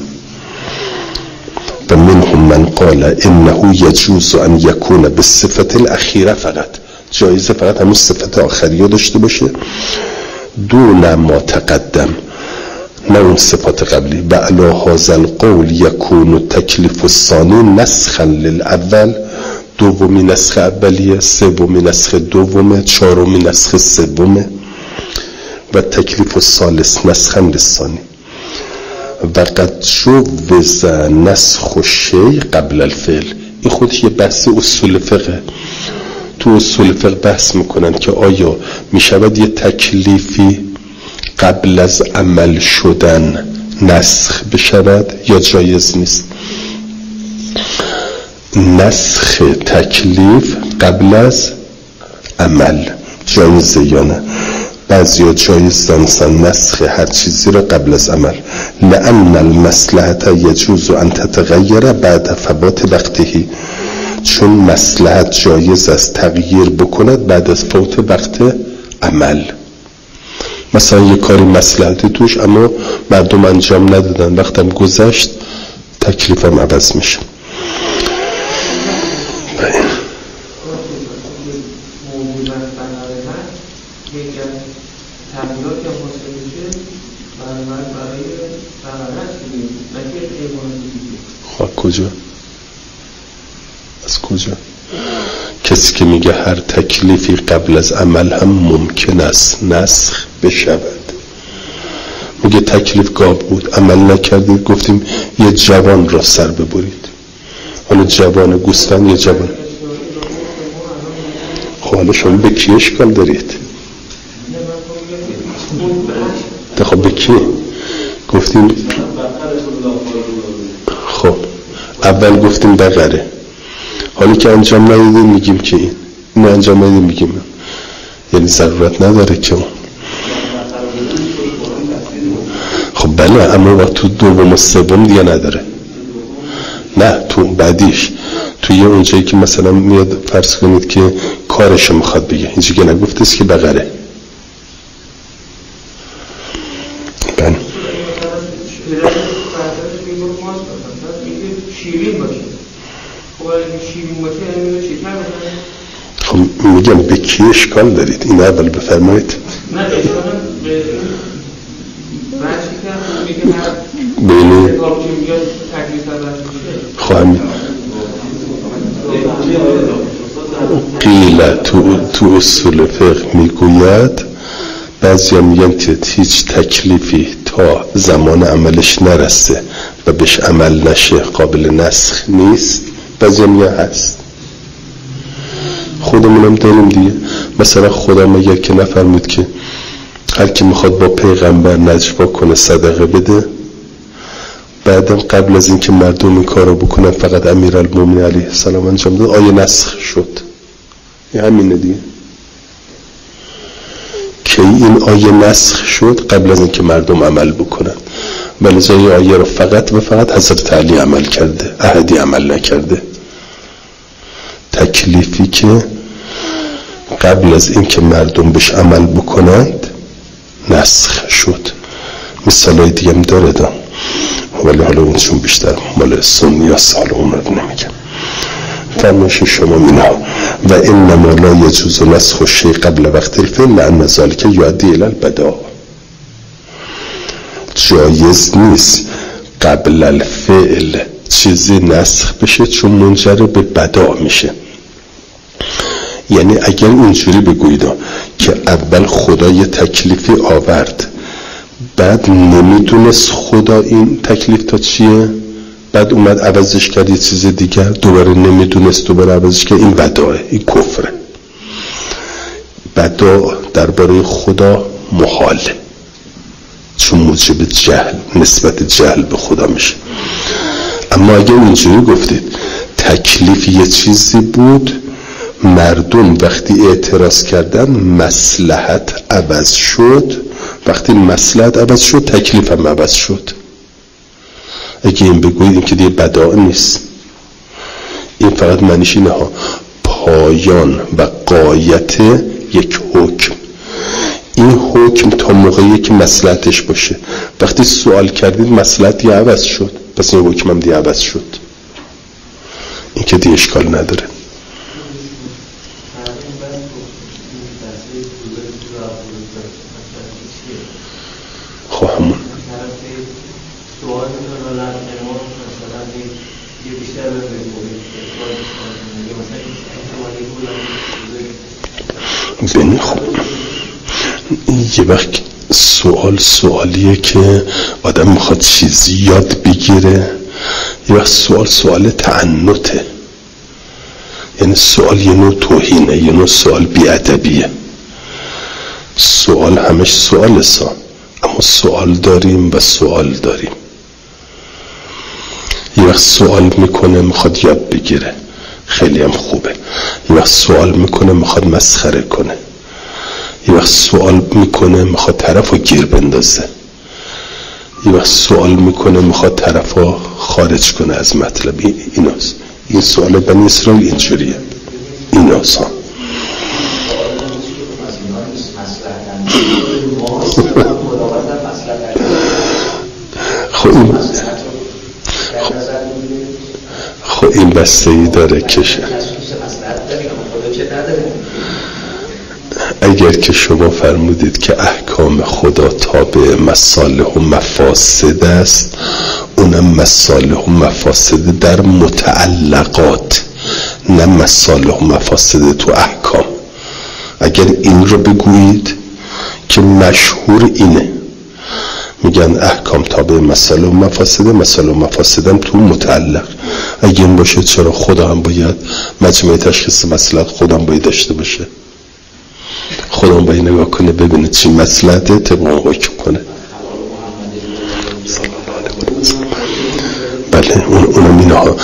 و منهم من قال انه یجوز ان یکون بالصفت الاخیره فقط، جایزه فقط همون صفت آخریه داشته باشه، دون ما تقدم، نه اون صفات قبلی. و علی هذا القول یکون التکلیف الثانی نسخا للاول، دومی نسخ اولیه، سومی نسخ دومه، چهارمی نسخ سومه. و تکلیف الثالث نسخا للثانی. و قد جوز نسخ الشیء قبل الفعل. این خودش یه بحث اصول فقه. تو اصول فقه بحث میکنن که آیا میشود یه تکلیفی قبل از عمل شدن نسخ بشود یا جایز نیست. نسخ تکلیف قبل از عمل جایزه یا نه؟ بعضی جایز دانستن نسخ هر چیزی را قبل از عمل، لأن المصلحة یجوز ان تتغیر بعد فوات وقته، چون مصلحت جایز است تغییر بکند بعد از فوت وقت عمل. مثلا یه کاری مصلحتی توش اما مردم انجام ندادن، وقتم گذشت تکلیفم عوض میشه. کجا؟ از کجا؟ کسی که میگه هر تکلیفی قبل از عمل هم ممکن است نسخ بشود. میگه تکلیف گاو بود، عمل نکردید، گفتیم یه جوان را سر ببرید. حالا جوان گوسفند یه جوان. خب حالا شما به کی اشکال دارید؟ خب به کی؟ گفتیم خب اول گفتیم بقره، حالا که انجام ندیدیم میگیم که این انجام ندیدیم میگیم، یعنی ضرورت نداره که اون. خب بله، اما وقت تو دوم و سوم دیگه نداره. نه تو بعدیش، توی اونجایی که مثلا میاد فرض کنید که کارشو میخواد بگه، اینجا که نگفتیست که بقره. بله خب اگه شیرین باشه یعنی شکر باشه. خب میگم به کی اشکال دارید؟ این اول بفرمایید. نه اشکال به بچی که میگه هر بینی کتاب که میگه تکلیف ازش میشه. خواهم قیل تو اصول فقه میگوید بعضی هم میگن که هیچ تکلیفی تا زمان عملش نرسه و بهش عمل نشه قابل نسخ نیست، بعضی هم میگن هست. خودمونم داریم دیگه. مثلا خدا مگه که نفرمود که هر کی میخواد با پیغمبر نجوا کنه صدقه بده، بعدم قبل از اینکه مردم این کارو بکنن فقط امیرالمومنین علیه السلام انجام داد، آیه نسخ شد. این همینه دیگه. که این آیه نسخ شد قبل از اینکه مردم عمل بکنن، ولی جای آیه رو فقط و فقط حضرت علی عمل کرده، احدی عمل نکرده. تکلیفی که قبل از اینکه مردم بهش عمل بکنند نسخ شد. مثالای دیگه هم داره دام، ولی حالا اونشون بیشتر مال سنی یا سال اون رو نمیگم. فرمایش شما مینا و انما لا یجوز نسخ الشیء قبل وقت الفعل لأن ذلك یؤدی الی البداء. جایز نیست قبل الفعل چیزی نسخ بشه چون منجر به بدا میشه. یعنی اگر اینجوری بگویید که اول خدا یه تکلیفی آورد، بعد نمیدونست خدا این تکلیف تا چیه، بعد اومد عوضش کرد یه چیز دیگر، دوباره نمیدونست دوباره عوضش کرد، این بداه، این کفره. بدا درباره خدا محاله چون موجب جهل، نسبت جهل به خدا میشه. اما اگر اینجوری گفتید تکلیف یه چیزی بود، مردم وقتی اعتراض کردن مصلحت عوض شد، وقتی مصلحت عوض شد تکلیف هم عوض شد. اگه این بگویید این که دیگه بداع نیست، این فقط معنیش اینه ها پایان و غایت یک حکم. این حکم تا موقعی که مصلحتش باشه، وقتی سوال کردید مصلحت یه عوض شد، پس این حکم هم دیگه عوض شد. این که دیگه اشکال نداره. خب همون ببین خب یه وقت سوالیه که آدم میخواد چیزی یاد بگیره، یه وقت سوال تعنته، یعنی سوال یه نوع توهینه، یه نوع سوال بی‌ادبیه. سوال همش سوال اما سوال داریم و سوال داریم. یه وقت سوال میکنه میخواد یاد بگیره، خیلی هم خوبه. یه وقت سوال میکنه میخواد مسخره کنه. یه وقت سوال میکنه میخواد طرفو گیر بندازه. یه وقت سوال میکنه میخواد طرفو خارج کنه از مطلب. ایناست این سوال بنی اسرائیل اینجوریه. ایناست ها. خب این بسته‌ای داره کشه. اگر که شما فرمودید که احکام خدا تابع مصالح و مفاسد است، اونم مصالح و مفاسد در متعلقات، نه مصالح و مفاسد تو احکام. اگر این رو بگویید که مشهور اینه، میگن احکام تابع مصالح و مفاسد، مصالح و مفاسدم تو متعلق. اگه این باشه چرا خدا هم باید مجموعه تشخیص مصلحت خدا هم باید داشته باشه؟ خدا هم باید نگاه کنه ببینه چی مصلحته طبق اون حکم کنه. بله اونم اینها.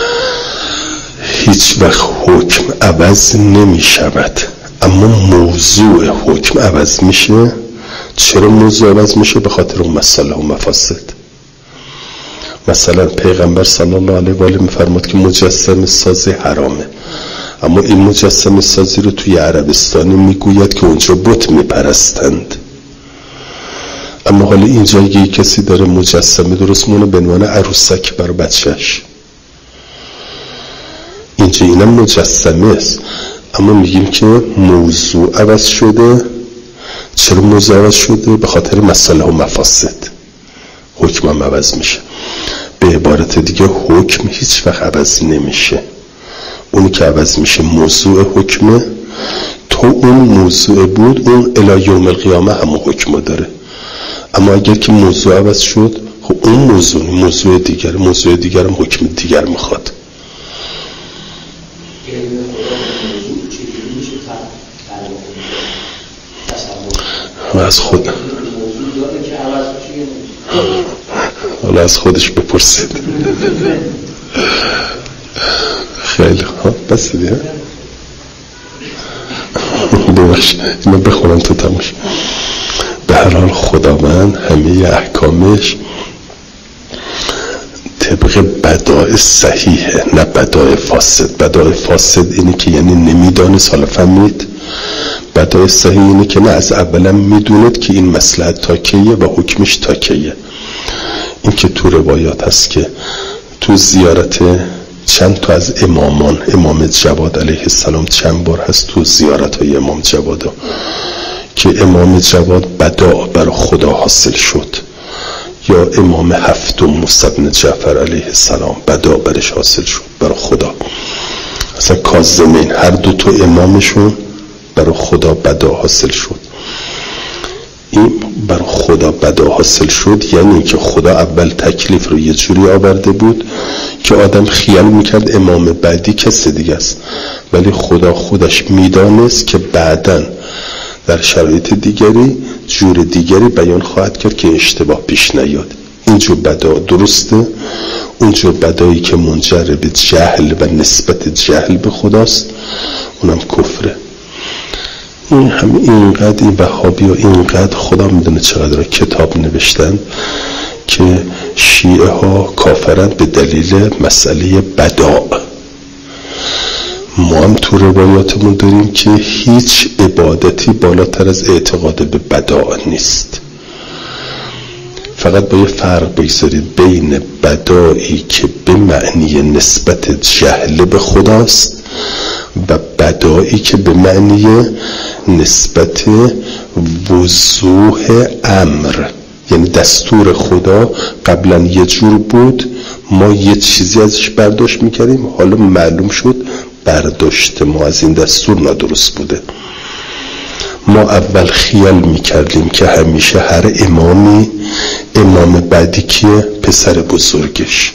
هیچ وقت حکم عوض نمی شود، اما موضوع حکم عوض میشه. چرا موضوع عوض میشه؟ به خاطر اون مصالح و مفاسد. مثلا پیغمبر صلی الله علیه و آله میفرماد که مجسمه سازی حرامه، اما این مجسمه سازی رو توی عربستانی میگوید که اونجا بت میپرستند. اما حالا اینجا یه کسی داره مجسمه درست مونه به عنوان عروسک برای بچهش. اینجا اینم مجسمه است، اما میگیم که موضوع عوض شده. چرا موضوع عوض شده؟ به خاطر مصالح و مفاسد. حکم هم عوض میشه. به عبارت دیگه حکم هیچ وقت عوض نمیشه. اونی که عوض میشه موضوع حکمه. تو اون موضوع بود، اون الی یوم القیامه همون حکم داره. اما اگر که موضوع عوض شد، خب اون موضوع دیگر هم حکم دیگر میخواد. از خود حالا از خودش بپرسید. خیلی خوب، بس دیگه ببخش اینو بخونم تو تموش. به هر حال خداوند همه احکامش طبق بداع صحیحه، نه بداع فاسد. بداع فاسد اینه که یعنی نمیدانست، حالا فهمید. بداع صحیح اینه که نه، از اولا میدوند که این مصلحت تا کیه و حکمش تا کیه. این که تو روایات هست که تو زیارت چند تا از امام جواد علیه السلام چند بار هست تو زیارت های امام جواد که امام جواد بداع بر خدا حاصل شد، یا امام هفتم موسی بن جعفر علیه السلام بداع برش حاصل شد برای خدا. اصلا کاظمین هر دو تا امامشون برای خدا بداع حاصل شد. این برای خدا بداع حاصل شد یعنی که خدا اول تکلیف رو یه جوری آورده بود که آدم خیال میکرد امام بعدی کسی دیگه است، ولی خدا خودش میدانست که بعداً در شرایط دیگری جور دیگری بیان خواهد کرد که اشتباه پیش نیاد. اینجور بداع درسته، اونجور بدایی که منجر به جهل و نسبت جهل به خداست اونم کفره. این هم اینقدر این وهابی و اینقدر خدا میدونه چقدر کتاب نوشتن که شیعه ها کافرن به دلیل مسئله بداع. ما هم تو روایاتمون داریم که هیچ عبادتی بالاتر از اعتقاد به بداع نیست. فقط با یه فرق بگذارید بین بداعی که به معنی نسبت جهل به خداست و بداعی که به معنی نسبت وضوح امر، یعنی دستور خدا قبلا یه جور بود، ما یه چیزی ازش برداشت میکردیم، حالا معلوم شد برداشت ما از این دستور نادرست بوده. ما اول خیال میکردیم که همیشه هر امامی امام بعدی کیه؟ پسر بزرگش.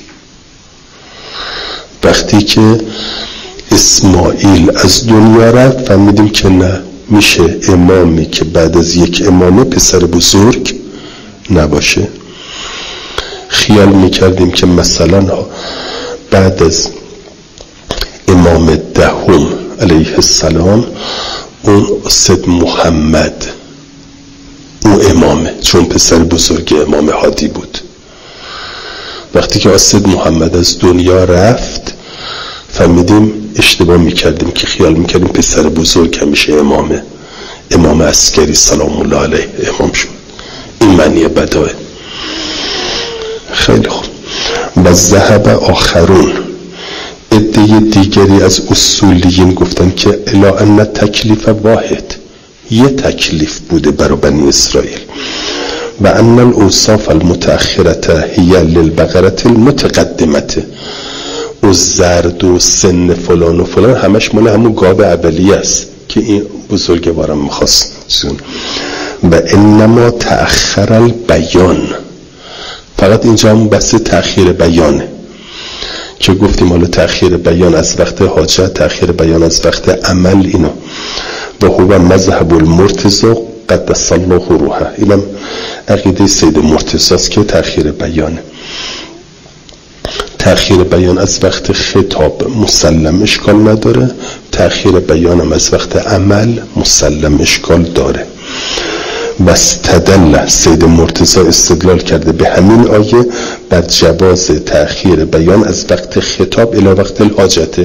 وقتی که اسماعیل از دنیا رفت فهمیدیم که نه، میشه امامی که بعد از یک امامه پسر بزرگ نباشه. خیال میکردیم که مثلا بعد از امام دهم علیه السلام اون سید محمد اون امامه، چون پسر بزرگ امام هادی بود. وقتی که سید محمد از دنیا رفت فهمیدیم اشتباه میکردیم که خیال میکردیم پسر بزرگ همیشه امامه. امام عسکری سلام الله علیه امام شد. این معنی بداعه. خیلی خوب. و ذهب آخرون، عده دیگری از اصولیین گفتن که الی ان تکلیف واحد، یه تکلیف بوده برای بنی اسرائیل، و ان الاوصاف المتأخرة هی للبقرة المتقدمة، و زرد و سن فلان و فلان همش مال همون گاو اولیه است که این بزرگوارم میخواست. و انما تأخر البیان، فقط اینجا هم بس تأخیر بیانه که گفتیم حالا تأخیر بیان از وقت حاجت، تأخیر بیان از وقت عمل، اینا. و هو مذهب المرتضی قدس الله روحه، اینم عقیده سید مرتضی است که تأخیر بیانه. تأخیر بیان از وقت خطاب مسلم اشکال نداره، تأخیر بیان هم از وقت عمل مسلم اشکال داره. و استدل سید مرتضی استدلال کرده به همین آیه بر جواز تأخیر بیان از وقت خطاب الی وقت الحاجته.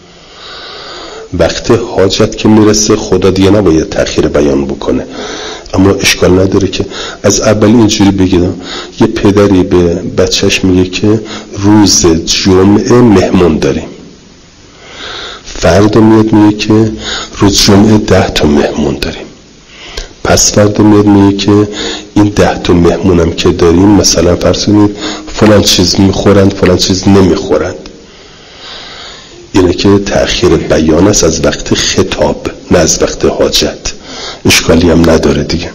وقت حاجت که میرسه خدا دیگه نباید تأخیر بیان بکنه، اما اشکال نداره که از اول اینجوری بگیدم. یه پدری به بچهش میگه که روز جمعه مهمون داریم، فردا میاد میگه که روز جمعه 10 تا مهمون داریم، پس فردا میاد میگه که این 10 تا مهمونم که داریم مثلا فرض کنید فلان چیز میخورند فلان چیز نمیخورند. اینه که تأخیر بیان است از وقت خطاب نه از وقت حاجت. اشکالی هم نداره دیگه.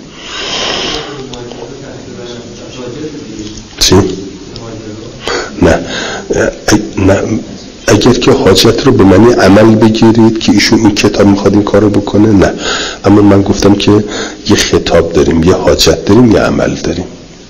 چی؟ نه اگر که حاجت رو به معنی عمل بگیرید که ایشون این کتاب میخواد این کار رو بکنه، نه، اما من گفتم که یه خطاب داریم، یه حاجت داریم، یه عمل داریم.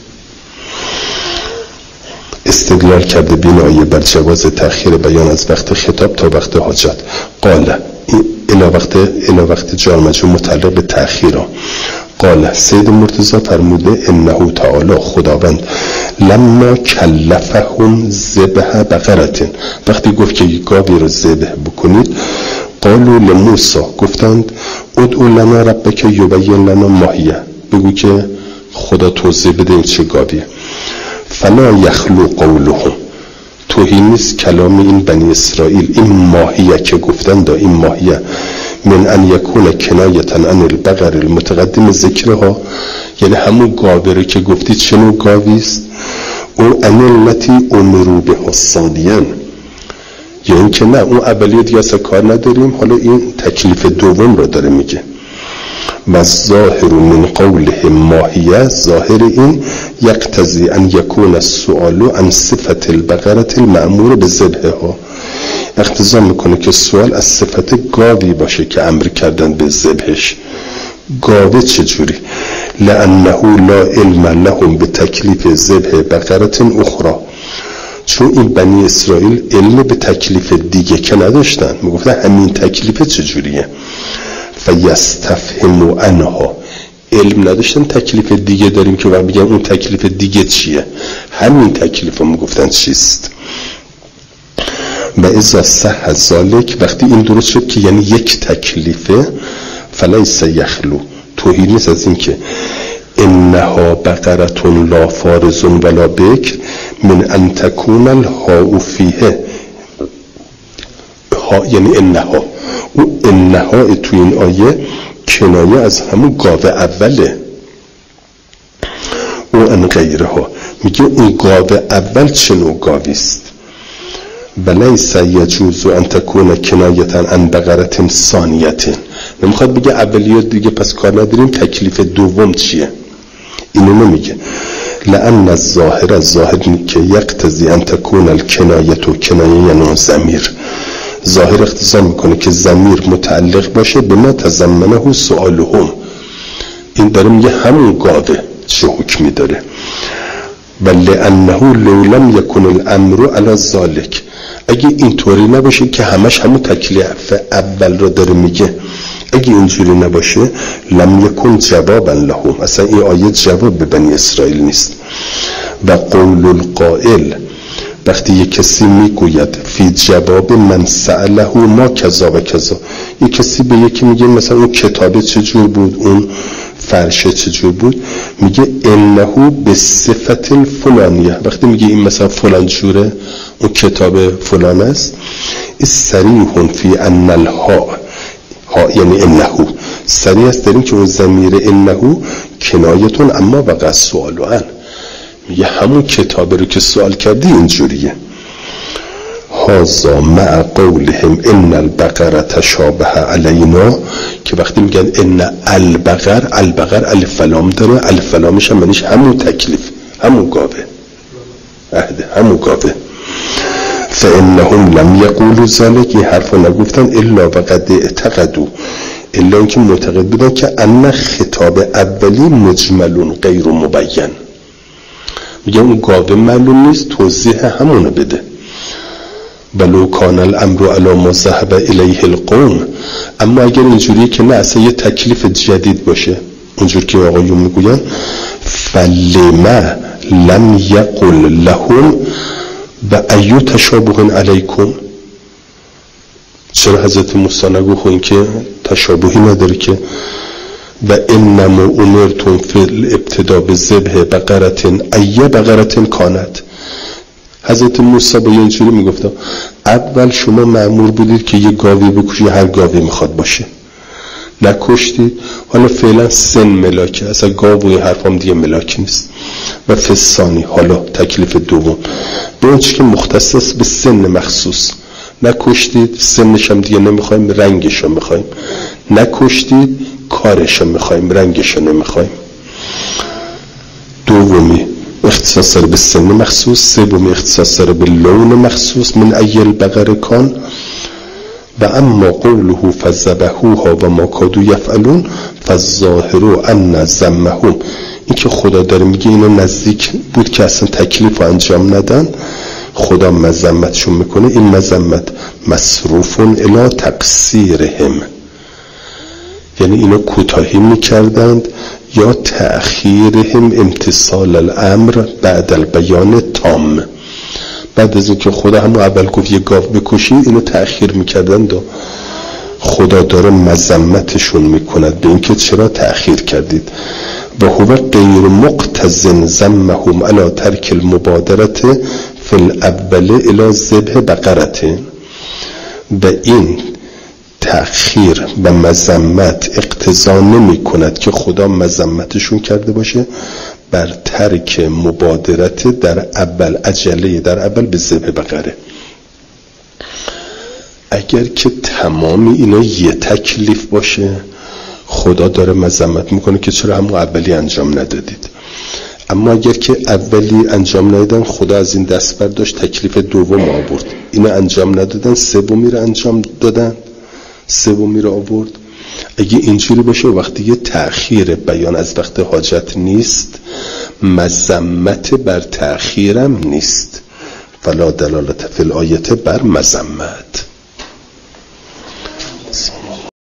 استدلال کرده بین آیه بر جواز تأخیر بیان از وقت خطاب تا وقت حاجت. قال الى وقت جار مجرور متعلق به تأخیر. قال سید مرتضی فرموده انه تعالی خداوند لما کلفهم ذبح بقرة، وقتی گفت که گاوی رو ذبح بکنید، قالوا لموسی، گفتند ادعو لنا ربک یبین لنا ما هی، بگو که خدا توضیح بده این چه گاویه. فلا یخلو قولهم، توهین نیست کلام این بنی اسرائیل. این ماهیه که گفتند، این ماهیه من ان یکون کنایتن عن البقر المتقدم ذکرها، یعنی همون گاوی که گفتید چه نوع گاویست؟ او انلتی امرو به حسانیان، یعنی که نه اون اولیه دیگه اصلا کار نداریم، حالا این تکلیف دوم رو داره میگه. و ظاهر من قوله ماهیه، ظاهر این یقتضی ان یکون السؤال عن صفت البقره المأمور به ذبحها، اقتضا میکنه که سوال از صفت گاوی باشه که امر کردن به ذبحش. گاوه چجوری؟ لانه لا علم لهم به تکلیف ذبح بقره اخرى، چون این بنی اسرائیل علم به تکلیف دیگه که نداشتن، میگفتن همین تکلیف چجوریه. فیستفهموا عنها، علم نداشتن تکلیف دیگه داریم که بعد بگن اون تکلیف دیگه چیه، همین تکلیف رو میگفتن چیست. و اذا صح ذلک، وقتی این درست شد که یعنی یک تکلیفه، فلیس یخلو، توهی نیست از این که انها بقرة لا فارض ولا بکر من ان تکون الهاء فیه، یعنی انها، او انها تو این آیه کنایه از همون گاو اوله. او ان غیرها، میگه اون گاو اول چه نوع گاویست. ولیس یجوز ان تکون کنایتا عن بقرة ثانیة، نمیخواد بگه اولیات دیگه پس کار نداریم، تکلیف دوم چیه اینو نمیگه. لان الظاهر که یقتضی ان تکون الکنایه، کنایه یعنی ضمیر، ظاهر اقتضا میکنه که ضمیر متعلق باشه به ما تضمنه سؤالهم، این داره میگه همون گاوه چه حکمی داره. بل لانه لو لم یکن الامر علی ذلک، اگه اینطوری نباشه که همش همون تکلیف اول رو داره میگه، اگه اینجوری نباشه لم یکن جوابا لهم، اصلا این آیه جواب به بنی اسرائیل نیست. و قول القائل، وقتی یک کسی میگوید فی جواب من سأله ما کذا و کذا، یک کسی به یکی میگه مثلا اون کتابه چجور بود، اون فرشه چجور بود، میگه انه به صفت الفلانیه، وقتی میگه این مثلا فلان جوره، اون کتاب فلان است، صریح فی ان الها، یعنی انه صریح است داریم که اون ضمیر انه کنایتون اما وقع سؤال عن، میگه همون کتابه رو که سوال کردی اینجوریه. هذا مع قولهم ان البقره تشابه علینا، که وقتی میگن ان البقر الف لام داره، الف لامش هم معنیش همون تکلیف، همون گاوه، همون گاوه. فانهم لم یقولوا ذلک، این حرفو نگفتن الا وقد اعتقدوا، الا اینکه معتقد بودن که ان خطاب اولی مجمل غیر مبین، میگه اون گاوه معلوم نیست، توضیح همونو بده. ولو کان الامر علی ما ذهب الیه القوم، اما اگر اینجوریه که نه اصلا یه تکلیف جدید باشه، اونجور که آقایون میگوین، فلما لم یقل لهم و ایو تشابه علیکم، چرا حضرت موسی نگو این که تشابهی نداره که و انما امرتم فی الابتدا بذبح بقرة ای بقرة کانت، حضرت موسی با اینجوری میگفت اول شما مأمور بودید که یه گاوی بکشید، هر گاوی میخواد باشه، نکشتید. حالا فعلا سن ملاکه، اصلا گاو و این حرفام دیگه ملاک نیست. و فسانی، حالا تکلیف دوم به اون چی که مختص به سن مخصوص، نکشتید سنش هم دیگه نمیخوایم، رنگش رو میخوایم، نکشتید کارش رو میخوایم، رنگش رو نمیخوایم. دومی اختصاص داره به سن مخصوص، سومی اختصاص داره به لون مخصوص، من ایل بقره کان. و اما قوله فذبحوها و ما کادوا یفعلون فالظاهر ان ذمهم، این که خدا داره میگه اینا نزدیک بود که اصلا تکلیف رو انجام ندن، خدا مذمتشون میکنه. این مذمت مصروف الی تقصیرهم، یعنی اینا کوتاهی میکردند یا تأخیرهم امتصال الامر بعد البیان تام، بعد از اینکه خدا همون اول گفت یه گاو بکشید اینو تأخیر میکردند و خدا داره مذمتشون میکند به اینکه چرا تأخیر کردید. و هو غیر مقتضن ذمهم علی ترک المبادرت فی الاول الی ذبح بقرة، و این تأخیر و مذمت اقتضا نمی کند که خدا مذمتشون کرده باشه بر ترک مبادرت در اول، عجله در اول به ذبح بقره. اگر که تمام اینا یه تکلیف باشه خدا داره مذمت میکنه که چرا همون اولی انجام ندادید. اما اگر که اولی انجام ندادن خدا از این دست برداشت تکلیف دوم آورد، اینا انجام ندادن سومی رو انجام دادن، سومی رو آورد. اگه اینجوری باشه وقتی یه تأخیر بیان از وقت حاجت نیست، مذمت بر تأخیرم نیست، فلا دلالت فی الآیه بر مذمت.